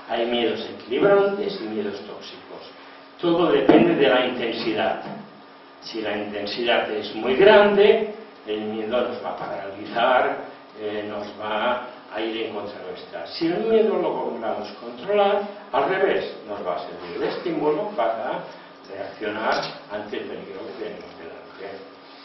Hay miedos equilibrantes y miedos tóxicos. Todo depende de la intensidad. Si la intensidad es muy grande, el miedo nos va a paralizar, nos va a ir en contra nuestra. Si el miedo lo logramos controlar, al revés, nos va a servir de estímulo para reaccionar ante el peligro que tenemos delante.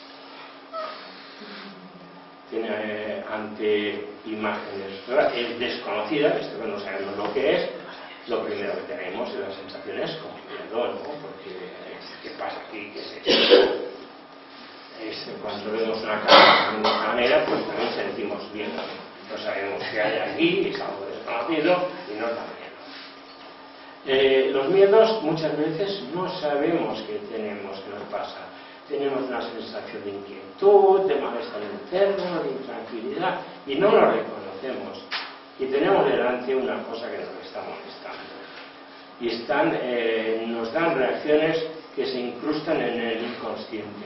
Tiene ante imágenes desconocidas, esto que no sabemos lo que es, lo primero que tenemos es la sensación es como miedo, ¿no? Porque ¿qué pasa aquí? ¿Qué es esto? Cuando vemos una cámara de una manera, pues también sentimos miedo. No sabemos qué hay aquí, es algo desconocido y nos da miedo. Los miedos muchas veces no sabemos qué tenemos, qué nos pasa. Tenemos una sensación de inquietud, de malestar interno, de intranquilidad y no lo reconocemos. Y tenemos delante una cosa que nos está molestando. Y nos dan reacciones que se incrustan en el inconsciente.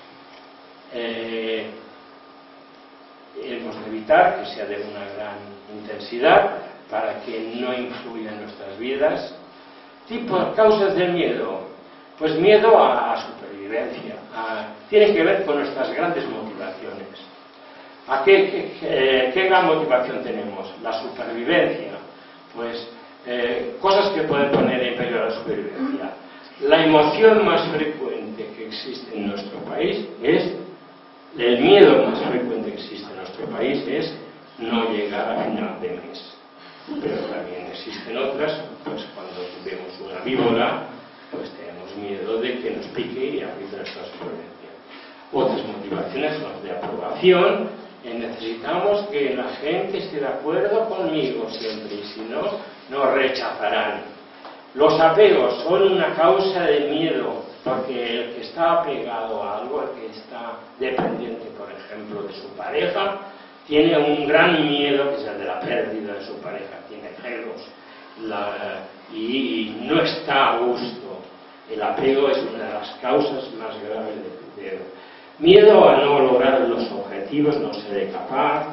Hemos de evitar que sea de una gran intensidad para que no influya en nuestras vidas. Causas del miedo. Pues miedo a supervivencia. Tiene que ver con nuestras grandes motivaciones. ¿Qué gran motivación tenemos? La supervivencia. Pues cosas que pueden poner en peligro la supervivencia. La emoción más frecuente que existe en nuestro país es, el miedo más frecuente que existe en nuestro país es no llegar a final de mes. Pero también existen otras, pues cuando vemos una víbora, pues tenemos miedo de que nos pique y afecte nuestra supervivencia. Otras motivaciones son de aprobación. Necesitamos que la gente esté de acuerdo conmigo siempre, y si no, nos rechazarán. Los apegos son una causa de miedo, porque el que está apegado a algo, el que está dependiente, por ejemplo, de su pareja, tiene un gran miedo, que es el de la pérdida de su pareja, tiene celos y no está a gusto. El apego es una de las causas más graves de miedo a no lograr los objetivos, no ser capaz,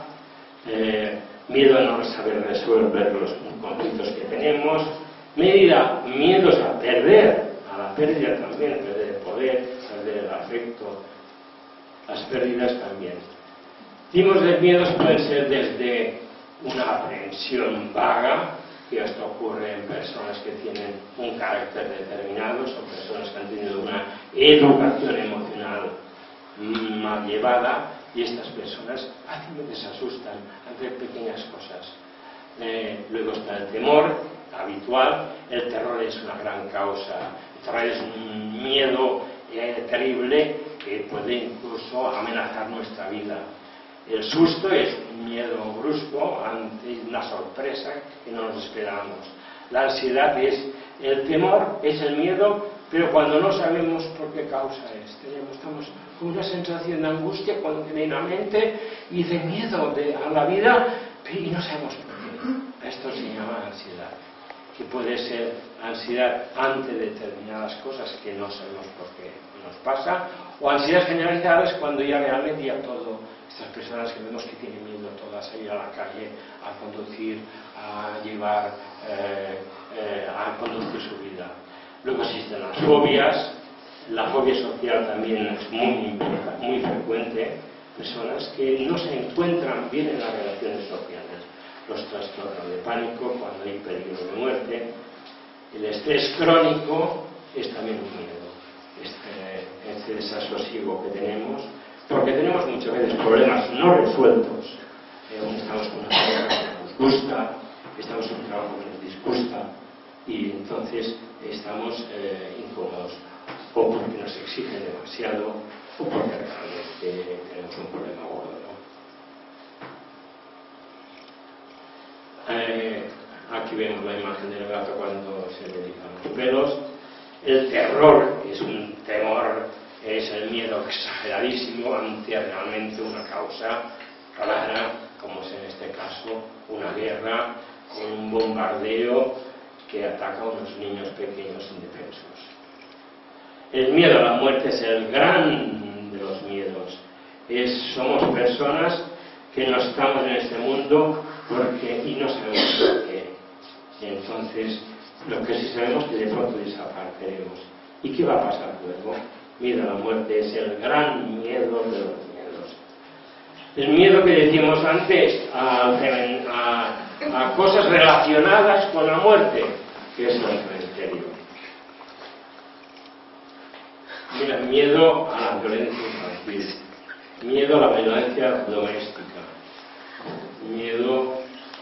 miedo a no saber resolver los conflictos que tenemos, miedos a perder, a la pérdida también, perder el poder, perder el afecto, las pérdidas también. Tipos de miedos pueden ser desde una aprensión vaga, que esto ocurre en personas que tienen un carácter determinado, son personas que han tenido una educación emocional mal llevada, y estas personas fácilmente se asustan ante pequeñas cosas. Luego está el temor habitual. El terror es una gran causa. El terror es un miedo terrible que puede incluso amenazar nuestra vida. El susto es un miedo brusco ante una sorpresa que no nos esperamos. La ansiedad el temor es el miedo, pero cuando no sabemos por qué causa es. Estamos con una sensación de angustia continuamente y de miedo a la vida, y no sabemos por qué. Esto se llama ansiedad, que puede ser ansiedad ante determinadas cosas que no sabemos por qué nos pasa, o ansiedad generalizadas cuando ya realmente todo. Estas personas que vemos que tienen miedo todas a ir a la calle, a conducir, a llevar, a conducir su vida. Luego existen las fobias. La fobia social también es muy frecuente. Personas que no se encuentran bien en las relaciones sociales. Los trastornos de pánico cuando hay peligro de muerte. El estrés crónico es también un miedo. Este desasosiego que tenemos, porque tenemos muchas veces problemas no resueltos. Estamos con una pareja que nos gusta, estamos en un trabajo que nos disgusta, y entonces estamos incómodos, o porque nos exigen demasiado, o porque realmente tenemos un problema gordo, ¿no? Aquí vemos la imagen del gato cuando se le eriza los pelos. El terror es un temor, es el miedo exageradísimo ante realmente una causa clara, como es en este caso una guerra con un bombardeo que ataca a unos niños pequeños indefensos. El miedo a la muerte es el gran de los miedos. Somos personas que no estamos en este mundo y no sabemos por qué. Entonces, lo que sí sabemos es que de pronto desapareceremos. ¿Y qué va a pasar luego? Mira, la muerte es el gran miedo de los miedos. El miedo que decíamos antes a cosas relacionadas con la muerte, que es el cementerio. Mira, miedo a la violencia infantil, miedo a la violencia doméstica, miedo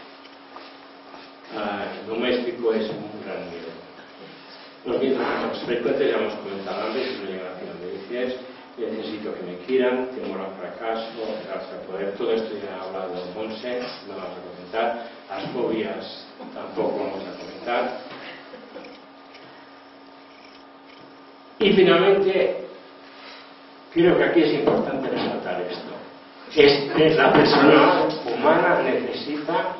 doméstico es un gran miedo. Los miedos más frecuentes ya hemos comentado antes, es una llegación de dices, necesito que me quieran, temor al fracaso, al poder, todo esto ya ha hablado Monse, no vamos a comentar, las fobias tampoco vamos a comentar. Y finalmente, creo que aquí es importante resaltar esto. La persona humana necesita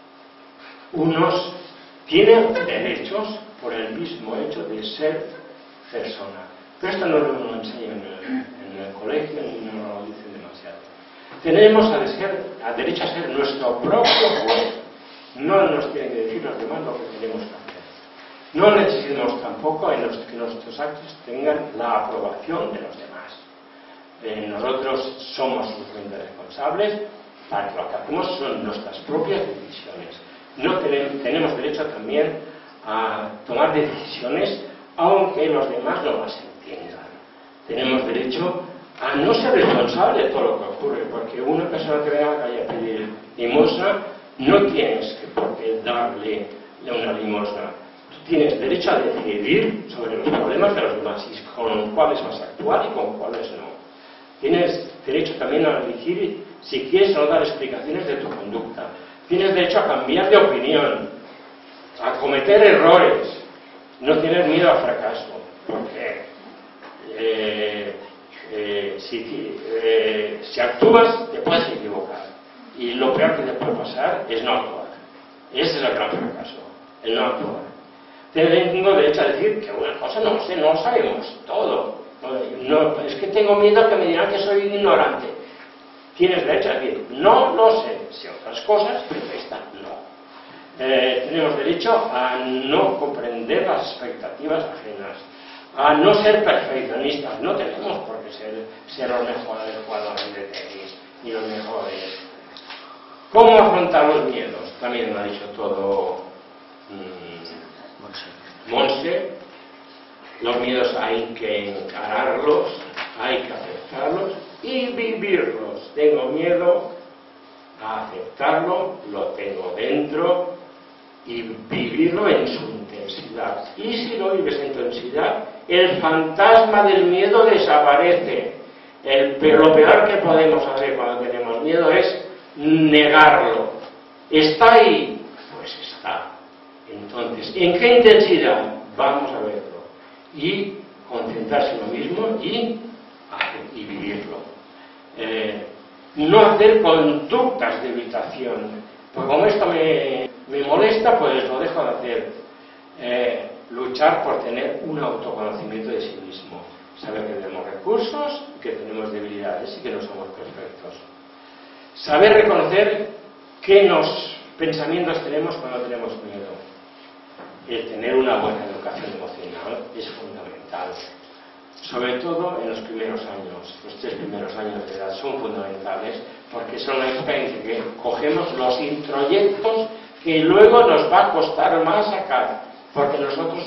tiene derechos por el mismo hecho de ser persona. Pero esto no lo enseñan en el colegio ni no lo dicen demasiado. Tenemos derecho a ser nuestro propio juez. No nos tienen que decir los demás lo que tenemos que hacer. No necesitamos tampoco que nuestros actos tengan la aprobación de los demás. Nosotros somos suficientemente responsables para que lo que hacemos son nuestras propias decisiones. Tenemos derecho también a tomar decisiones aunque los demás no las entiendan. Tenemos derecho a no ser responsable de todo lo que ocurre, porque una persona que venga a pedir limosna no tienes por qué darle una limosna. Tú tienes derecho a decidir sobre los problemas de los demás y con cuáles vas a actuar y con cuáles no. Tienes derecho también a elegir si quieres o no dar explicaciones de tu conducta. Tienes derecho a cambiar de opinión, a cometer errores, no tienes miedo al fracaso, porque si actúas te puedes equivocar y lo peor que te puede pasar es no actuar. Ese es el gran fracaso, el no actuar. Tengo derecho a decir que una cosa no sé, no sabemos todo. No, es que tengo miedo a que me digan que soy ignorante. Tienes derecho a decir, no lo sé, si otras cosas, pero esta no. Tenemos derecho a no comprender las expectativas ajenas, a no ser perfeccionistas. No tenemos por qué ser los mejores jugadores de tenis, ni los mejores. ¿Cómo afrontar los miedos? También lo ha dicho todo Monse. Los miedos hay que encararlos, hay que aceptarlos y vivirlos. Tengo miedo a aceptarlo, lo tengo dentro y vivirlo en su intensidad. Y si lo vives en intensidad, el fantasma del miedo desaparece. Lo peor que podemos hacer cuando tenemos miedo es negarlo. ¿Está ahí? Pues está. Entonces, ¿en qué intensidad? Vamos a verlo. Y concentrarse en lo mismo y vivirlo. No hacer conductas de evitación. Pues como esto me molesta, pues lo dejo de hacer. Luchar por tener un autoconocimiento de sí mismo. Saber que tenemos recursos, que tenemos debilidades y que no somos perfectos. Saber reconocer qué pensamientos tenemos cuando tenemos miedo. El tener una buena educación emocional es fundamental. Sobre todo en los primeros años. Los 3 primeros años de edad son fundamentales porque son la época en que cogemos los introyectos que luego nos va a costar más sacar, porque nosotros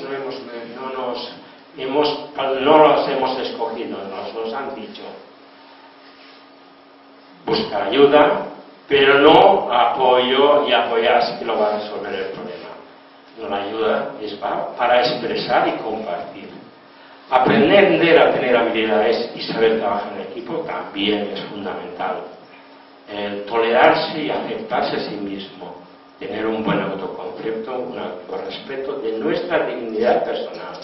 no los hemos escogido, nos han dicho. Buscar ayuda, pero no apoyo y apoyar así que lo va a resolver el problema. No, la ayuda es para expresar y compartir. Aprender a tener habilidades y saber trabajar en equipo también es fundamental. El tolerarse y aceptarse a sí mismo, tener un buen autoconcepto, un autorrespeto de nuestra dignidad personal.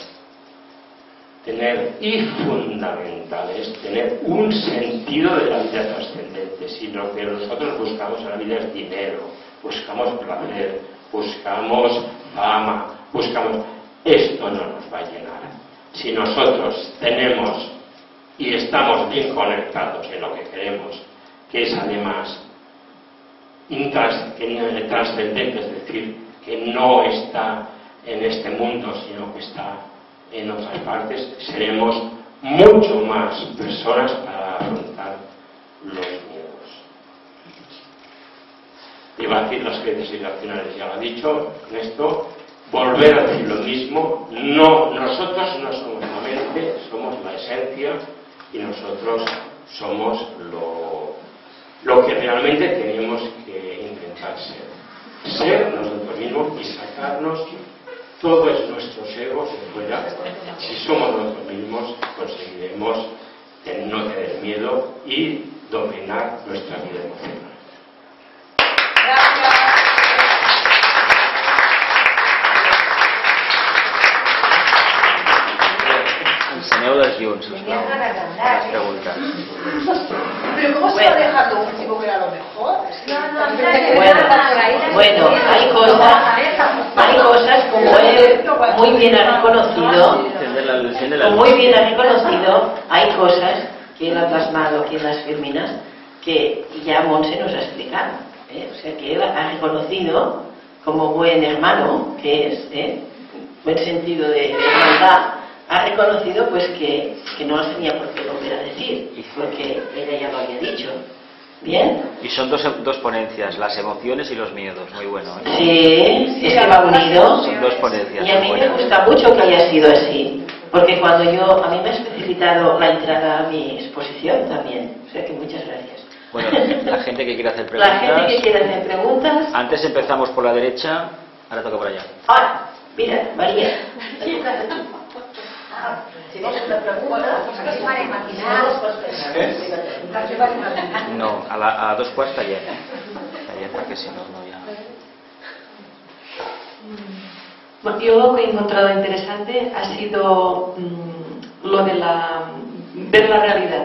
Y fundamental es tener un sentido de la vida trascendente. Si lo que nosotros buscamos en la vida es dinero, buscamos placer, buscamos fama, esto no nos va a llenar. Si nosotros tenemos y estamos bien conectados en lo que queremos, que es además trascendente, es decir, que no está en este mundo, sino que está en otras partes, seremos mucho más personas para afrontar los miedos. Iba a decir las creencias irracionales, ya lo ha dicho, en esto, volver a decir lo mismo, no, nosotros no somos la mente, somos la esencia, y nosotros somos lo que realmente tenemos que intentar ser nosotros mismos y sacarnos todos nuestros egos de fuera. Si somos nosotros mismos, conseguiremos no tener miedo y dominar nuestra vida emocional. Ensenyeu les llums, sisplau. Les preguntes. Pero ¿cómo se va a dejar lo último que era lo mejor? Bueno, hay cosas como él muy bien ha reconocido, hay cosas que él ha plasmado aquí en las Firminas que ya Montse nos ha explicado, O sea que él ha reconocido como buen hermano que es, buen sentido de hermandad, ha reconocido pues que no tenía por qué volver a decir, porque ella ya lo había dicho. ¿Bien? Y son dos ponencias, las emociones y los miedos, muy bueno. Sí, es que va unido. Son dos ponencias. Y a mí me gusta mucho que haya sido así, porque cuando a mí me ha especificado la entrada a mi exposición también, o sea que muchas gracias. Bueno, la gente que quiere hacer preguntas. La gente que quiere hacer preguntas. Antes empezamos por la derecha, ahora toca por allá. Ahora, mira, María. Si tienes una pregunta, No, a 2:15 está llena. Está llena, porque si no, no ya. Bueno, yo lo que he encontrado interesante ha sido lo de ver la realidad.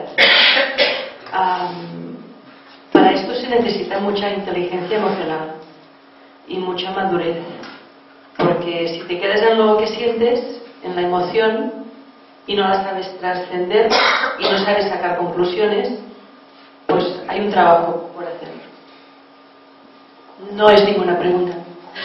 Para esto se necesita mucha inteligencia emocional y mucha madurez, porque si te quedas en lo que sientes, en la emoción, y no la sabes trascender y no sabes sacar conclusiones, pues hay un trabajo por hacer. No es ninguna pregunta.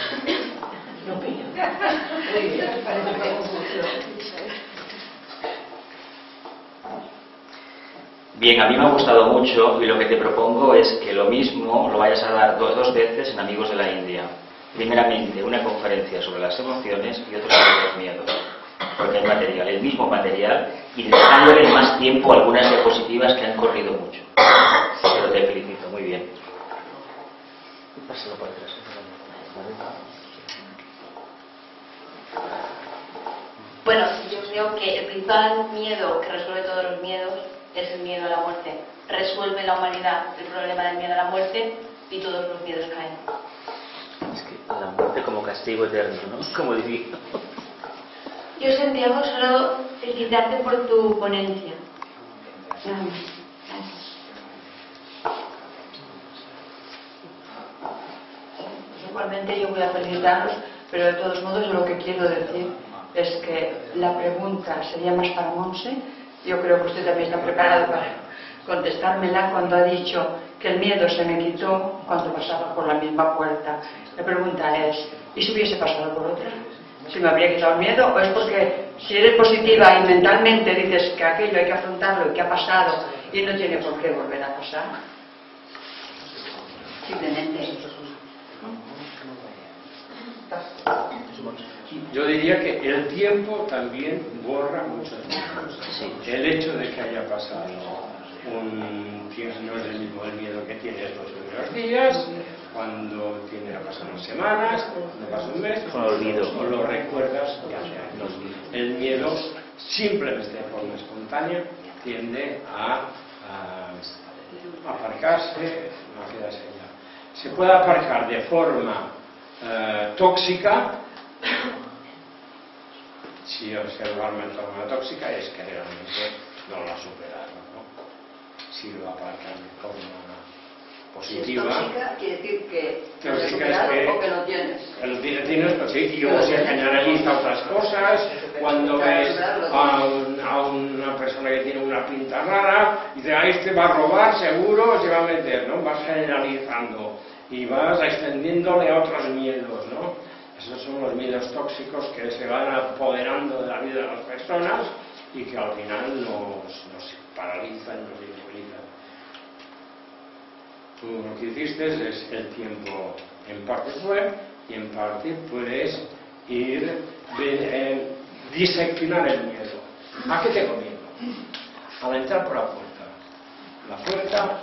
Bien, a mí me ha gustado mucho y lo que te propongo es que lo mismo lo vayas a dar dos veces en Amigos de la India. Primeramente, una conferencia sobre las emociones y otra sobre los miedos. Porque hay material, el mismo material, y dedicándole más tiempo a algunas diapositivas que han corrido mucho. Pero te felicito, muy bien. Pásalo por atrás. Bueno, yo creo que el principal miedo que resuelve todos los miedos es el miedo a la muerte. Resuelve la humanidad el problema del miedo a la muerte y todos los miedos caen. Es que la muerte como castigo eterno, ¿no? Como diría. Yo, Santiago, solo felicitarte por tu ponencia. Igualmente yo voy a felicitaros, pero de todos modos lo que quiero decir es que la pregunta sería más para Montse. Yo creo que usted también está preparado para contestármela cuando ha dicho que el miedo se me quitó cuando pasaba por la misma puerta. La pregunta es, ¿y si hubiese pasado por otra? ¿Si me habría quitado el miedo? ¿O es porque si eres positiva y mentalmente dices que aquello hay que afrontarlo y que ha pasado y no tiene por qué volver a pasar? Simplemente Yo diría que el tiempo también borra muchos miedos. El hecho de que haya pasado un tiempo no es el mismo el miedo que tienes los primeros días, cuando pasan semanas, cuando pasa un mes, o lo recuerdas de hace años. El miedo, simplemente de forma espontánea, tiende a aparcarse, no queda señal. Se puede aparcar de forma tóxica. Si observarme en forma tóxica es que realmente no lo ha superado, ¿no? Si lo aparcan de forma positiva. Si es tóxica, quiere decir que lo has tóxica superado es o que lo tienes. Que lo tienes, pues sí, y luego se generaliza otras cosas. Cuando ves a una persona que tiene una pinta rara, dices, este va a robar, seguro, se va a meter, ¿no? Vas generalizando y vas extendiéndole a otros miedos, ¿no? Esos son los miedos tóxicos que se van apoderando de la vida de las personas y que al final nos paralizan, nos inmovilizan. Tú lo que hiciste es el tiempo, en parte fue, y en parte puedes ir diseccionar el miedo. ¿A qué tengo miedo? Al entrar por la puerta. La puerta,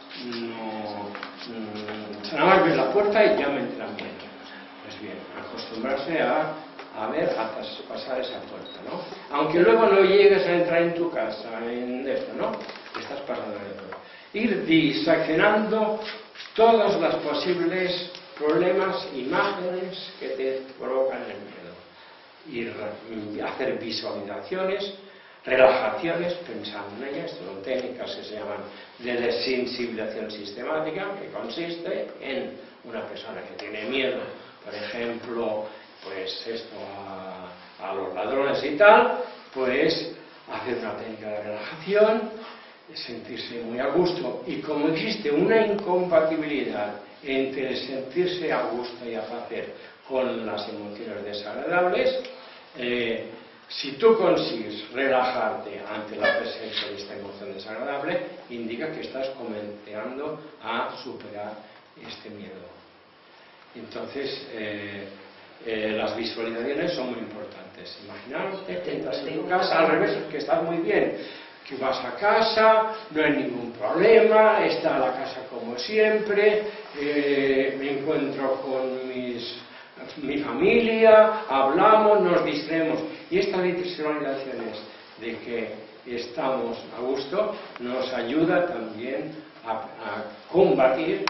nada más ver la puerta y ya me entra miedo. Pues bien, acostumbrarse a pasar esa puerta, ¿no? Aunque luego no llegues a entrar en tu casa, en esto, ¿no? Estás pasando de todo. Ir diseccionando todos los posibles problemas, imágenes que te provocan el miedo. Ir a hacer visualizaciones, relajaciones, pensando en ellas. Son técnicas que se llaman de desensibilización sistemática, que consiste en una persona que tiene miedo, por ejemplo, pues esto a los ladrones y tal, pues hacer una técnica de relajación, sentirse muy a gusto. Y como existe una incompatibilidad entre sentirse a gusto y a placer con las emociones desagradables, si tú consigues relajarte ante la presencia de esta emoción desagradable, indica que estás comenzando a superar este miedo. Entonces, las visualizaciones son muy importantes. Imaginaos que entras en tu casa, al revés, que estás muy bien, que vas a casa, no hay ningún problema, está la casa como siempre, me encuentro con mi familia, hablamos, nos distraemos. Y estas visualizaciones de que estamos a gusto nos ayuda también a combatir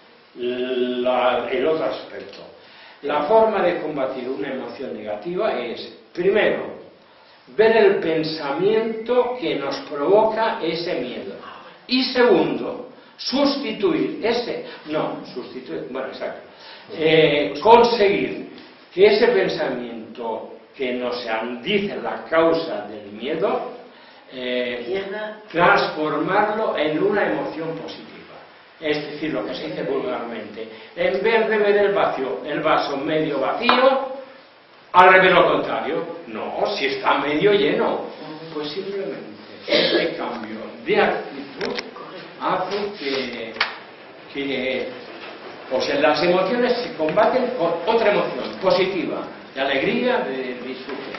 el otro aspecto. La forma de combatir una emoción negativa es, primero, ver el pensamiento que nos provoca ese miedo. Y segundo, conseguir que ese pensamiento que nos dice la causa del miedo, transformarlo en una emoción positiva. Es decir, lo que se dice vulgarmente, en vez de ver el vaso medio vacío, al revés lo contrario. No, si está medio lleno, pues simplemente este cambio de actitud hace que las emociones se combaten con otra emoción positiva, de alegría, de disfrute.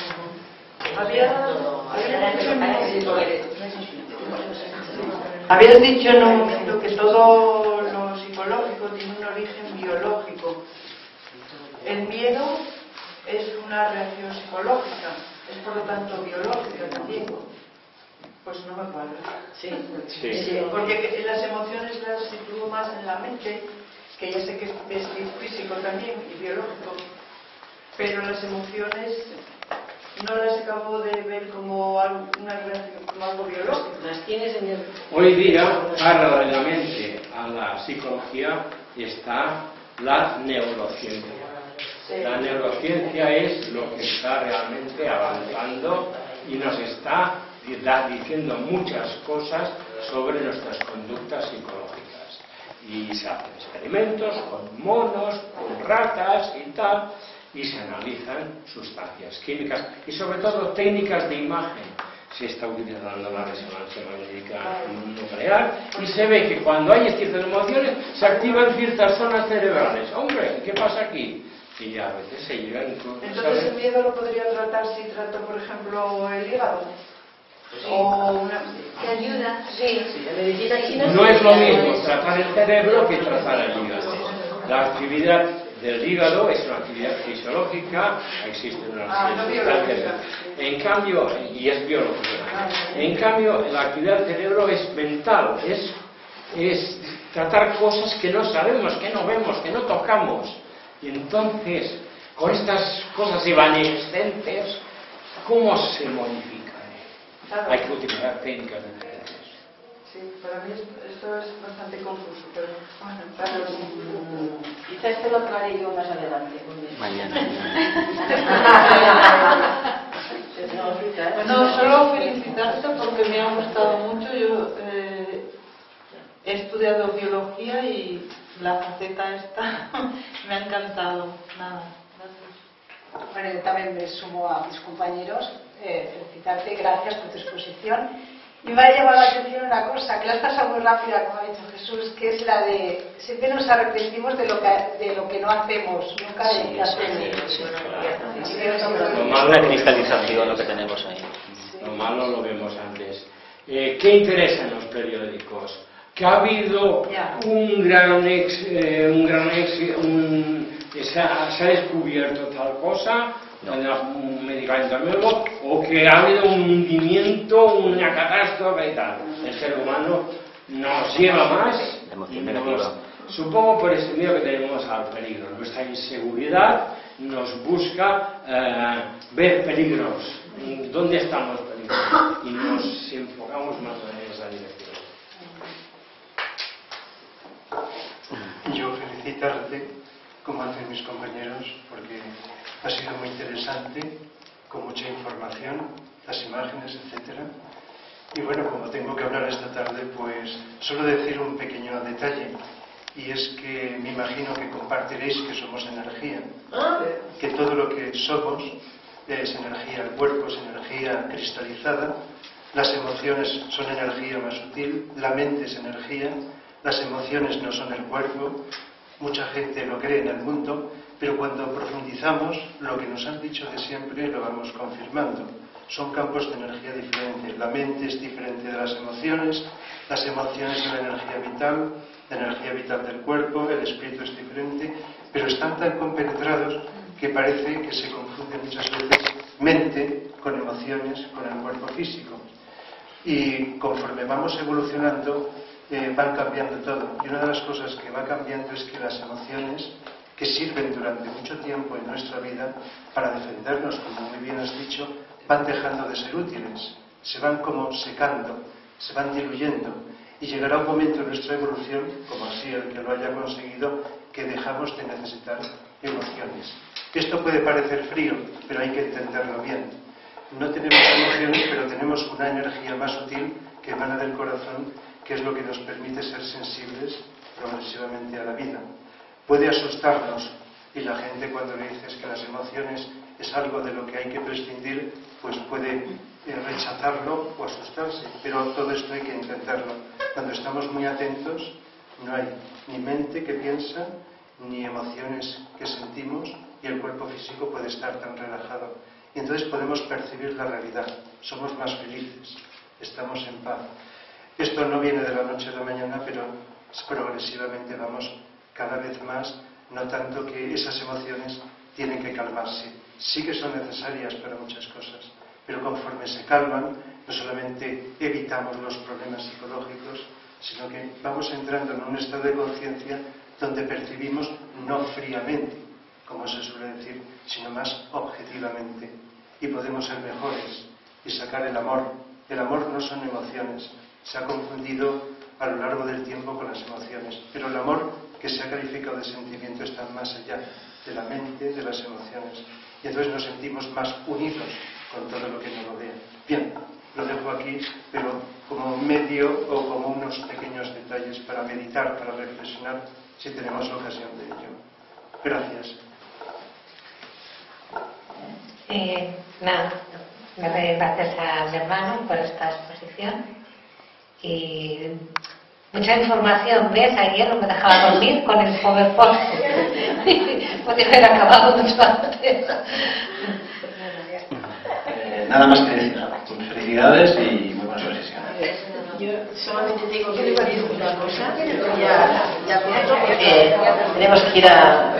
Habías dicho en un momento que todo lo psicológico tiene un origen biológico. El miedo es una reacción psicológica, es por lo tanto biológica también. Pues no me acuerdo. Sí. Porque las emociones las sitúo más en la mente, que ya sé que es físico también y biológico, pero las emociones no las acabo de ver como algo biológico. Las tienes en el... Hoy día, paralelamente a la psicología, está la neurociencia. La neurociencia es lo que está realmente avanzando y nos está diciendo muchas cosas sobre nuestras conductas psicológicas. Y se hacen experimentos con monos, con ratas y tal, y se analizan sustancias químicas y sobre todo técnicas de imagen. Se está utilizando la resonancia magnética nuclear y se ve que cuando hay ciertas emociones se activan ciertas zonas cerebrales. Hombre, ¿qué pasa aquí? Y a veces se llega incluso... Entonces el miedo lo podría tratar si trato, por ejemplo, el hígado. Sí. O una... ¿Te ayuda? Sí. No es lo mismo tratar el cerebro que tratar el hígado. La actividad del hígado es una actividad fisiológica, existen unas sustancias. En cambio, y es biológica. En cambio, la actividad del cerebro es mental, es tratar cosas que no sabemos, que no vemos, que no tocamos. Y entonces, con estas cosas evanescentes, ¿cómo se modifican? Hay que utilizar técnicas diferentes. Sí, para mí esto es bastante confuso, pero bueno, quizás te lo aclaré yo más adelante. Mañana. Bueno, solo felicitarte porque me ha gustado mucho. Yo he estudiado biología y la faceta esta me ha encantado. Nada, gracias. Bueno, yo también me sumo a mis compañeros, felicitarte, gracias por tu exposición. Y me ha llamado la atención una cosa, que la has pasado muy rápida, como ha dicho Jesús, que es la de siempre nos arrepentimos de lo que no hacemos, nunca de lo que hacemos. Una cristalización lo que tenemos ahí. Lo malo lo vemos antes. ¿Qué interesa en los periódicos? Que ha habido se ha descubierto tal cosa, un medicamento nuevo, o que ha habido un hundimiento, una catástrofe y tal. El ser humano nos lleva más, Emoción negativa. supongo por ese miedo que tenemos al peligro. Nuestra inseguridad nos busca ver peligros, dónde están los peligros, y nos enfocamos más en esa dirección. Yo felicitarte, como hacen mis compañeros, porque ha sido muy interesante, con mucha información, las imágenes, etcétera. Y bueno, como tengo que hablar esta tarde, pues solo decir un pequeño detalle, y es que me imagino que compartiréis que somos energía, que todo lo que somos es energía, el cuerpo es energía cristalizada, las emociones son energía más sutil, la mente es energía, las emociones no son el cuerpo. Mucha gente lo cree en el mundo, pero cuando profundizamos, lo que nos han dicho de siempre lo vamos confirmando. Son campos de energía diferentes. La mente es diferente de las emociones son energía vital del cuerpo, el espíritu es diferente, pero están tan compenetrados que parece que se confunde muchas veces mente con emociones, con el cuerpo físico. Y conforme vamos evolucionando, van cambiando todo. Y una de las cosas que va cambiando es que las emociones, que sirven durante mucho tiempo en nuestra vida para defendernos, como muy bien has dicho, van dejando de ser útiles, se van como secando, se van diluyendo, y llegará un momento en nuestra evolución, como así el que lo haya conseguido, que dejamos de necesitar emociones. Esto puede parecer frío, pero hay que entenderlo bien. No tenemos emociones, pero tenemos una energía más sutil que emana del corazón, que es lo que nos permite ser sensibles progresivamente a la vida. Puede asustarnos, y la gente cuando le dices que las emociones es algo de lo que hay que prescindir, pues puede rechazarlo o asustarse, pero todo esto hay que entenderlo. Cuando estamos muy atentos, no hay ni mente que piensa, ni emociones que sentimos, y el cuerpo físico puede estar tan relajado. Y entonces podemos percibir la realidad, somos más felices, estamos en paz. Esto no viene de la noche a la mañana, pero progresivamente vamos cada vez más notando que esas emociones tienen que calmarse. Sí que son necesarias para muchas cosas, pero conforme se calman, no solamente evitamos los problemas psicológicos, sino que vamos entrando en un estado de conciencia donde percibimos no fríamente, como se suele decir, sino más objetivamente, y podemos ser mejores y sacar el amor. El amor no son emociones, se ha confundido a lo largo del tiempo con las emociones, pero el amor que se ha calificado de sentimiento está más allá de la mente, de las emociones, y entonces nos sentimos más unidos con todo lo que nos rodea. Bien, lo dejo aquí, pero como medio o como unos pequeños detalles para meditar, para reflexionar, si tenemos ocasión de ello. Gracias. Gracias a mi hermano por esta exposición y mucha información. ¿Ves? Ayer no me dejaba dormir con el PowerPoint. Podría haber acabado mucho antes. Nada más que decir. Felicidades y muy buena exposición. Yo solamente tengo que decir una cosa, ya corto, porque tenemos que ir a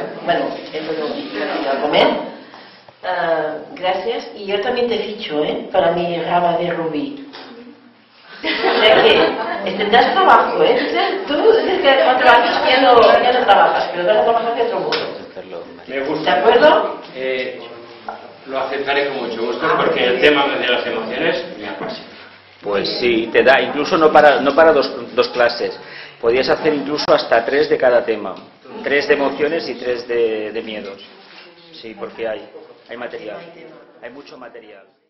comer. Gracias, y yo también te ficho para mi rama de rubí. O sea que tendrás trabajo, tú desde que a 4 años ya no trabajas, pero vas a trabajar de otro modo. Me gusta. ¿De acuerdo? Lo aceptaré con mucho gusto, porque el tema de las emociones me apasiona. Pues sí, te da, incluso no para dos clases. Podrías hacer incluso hasta 3 de cada tema. 3 de emociones y 3 de miedos. Sí, porque hay material. Hay mucho material.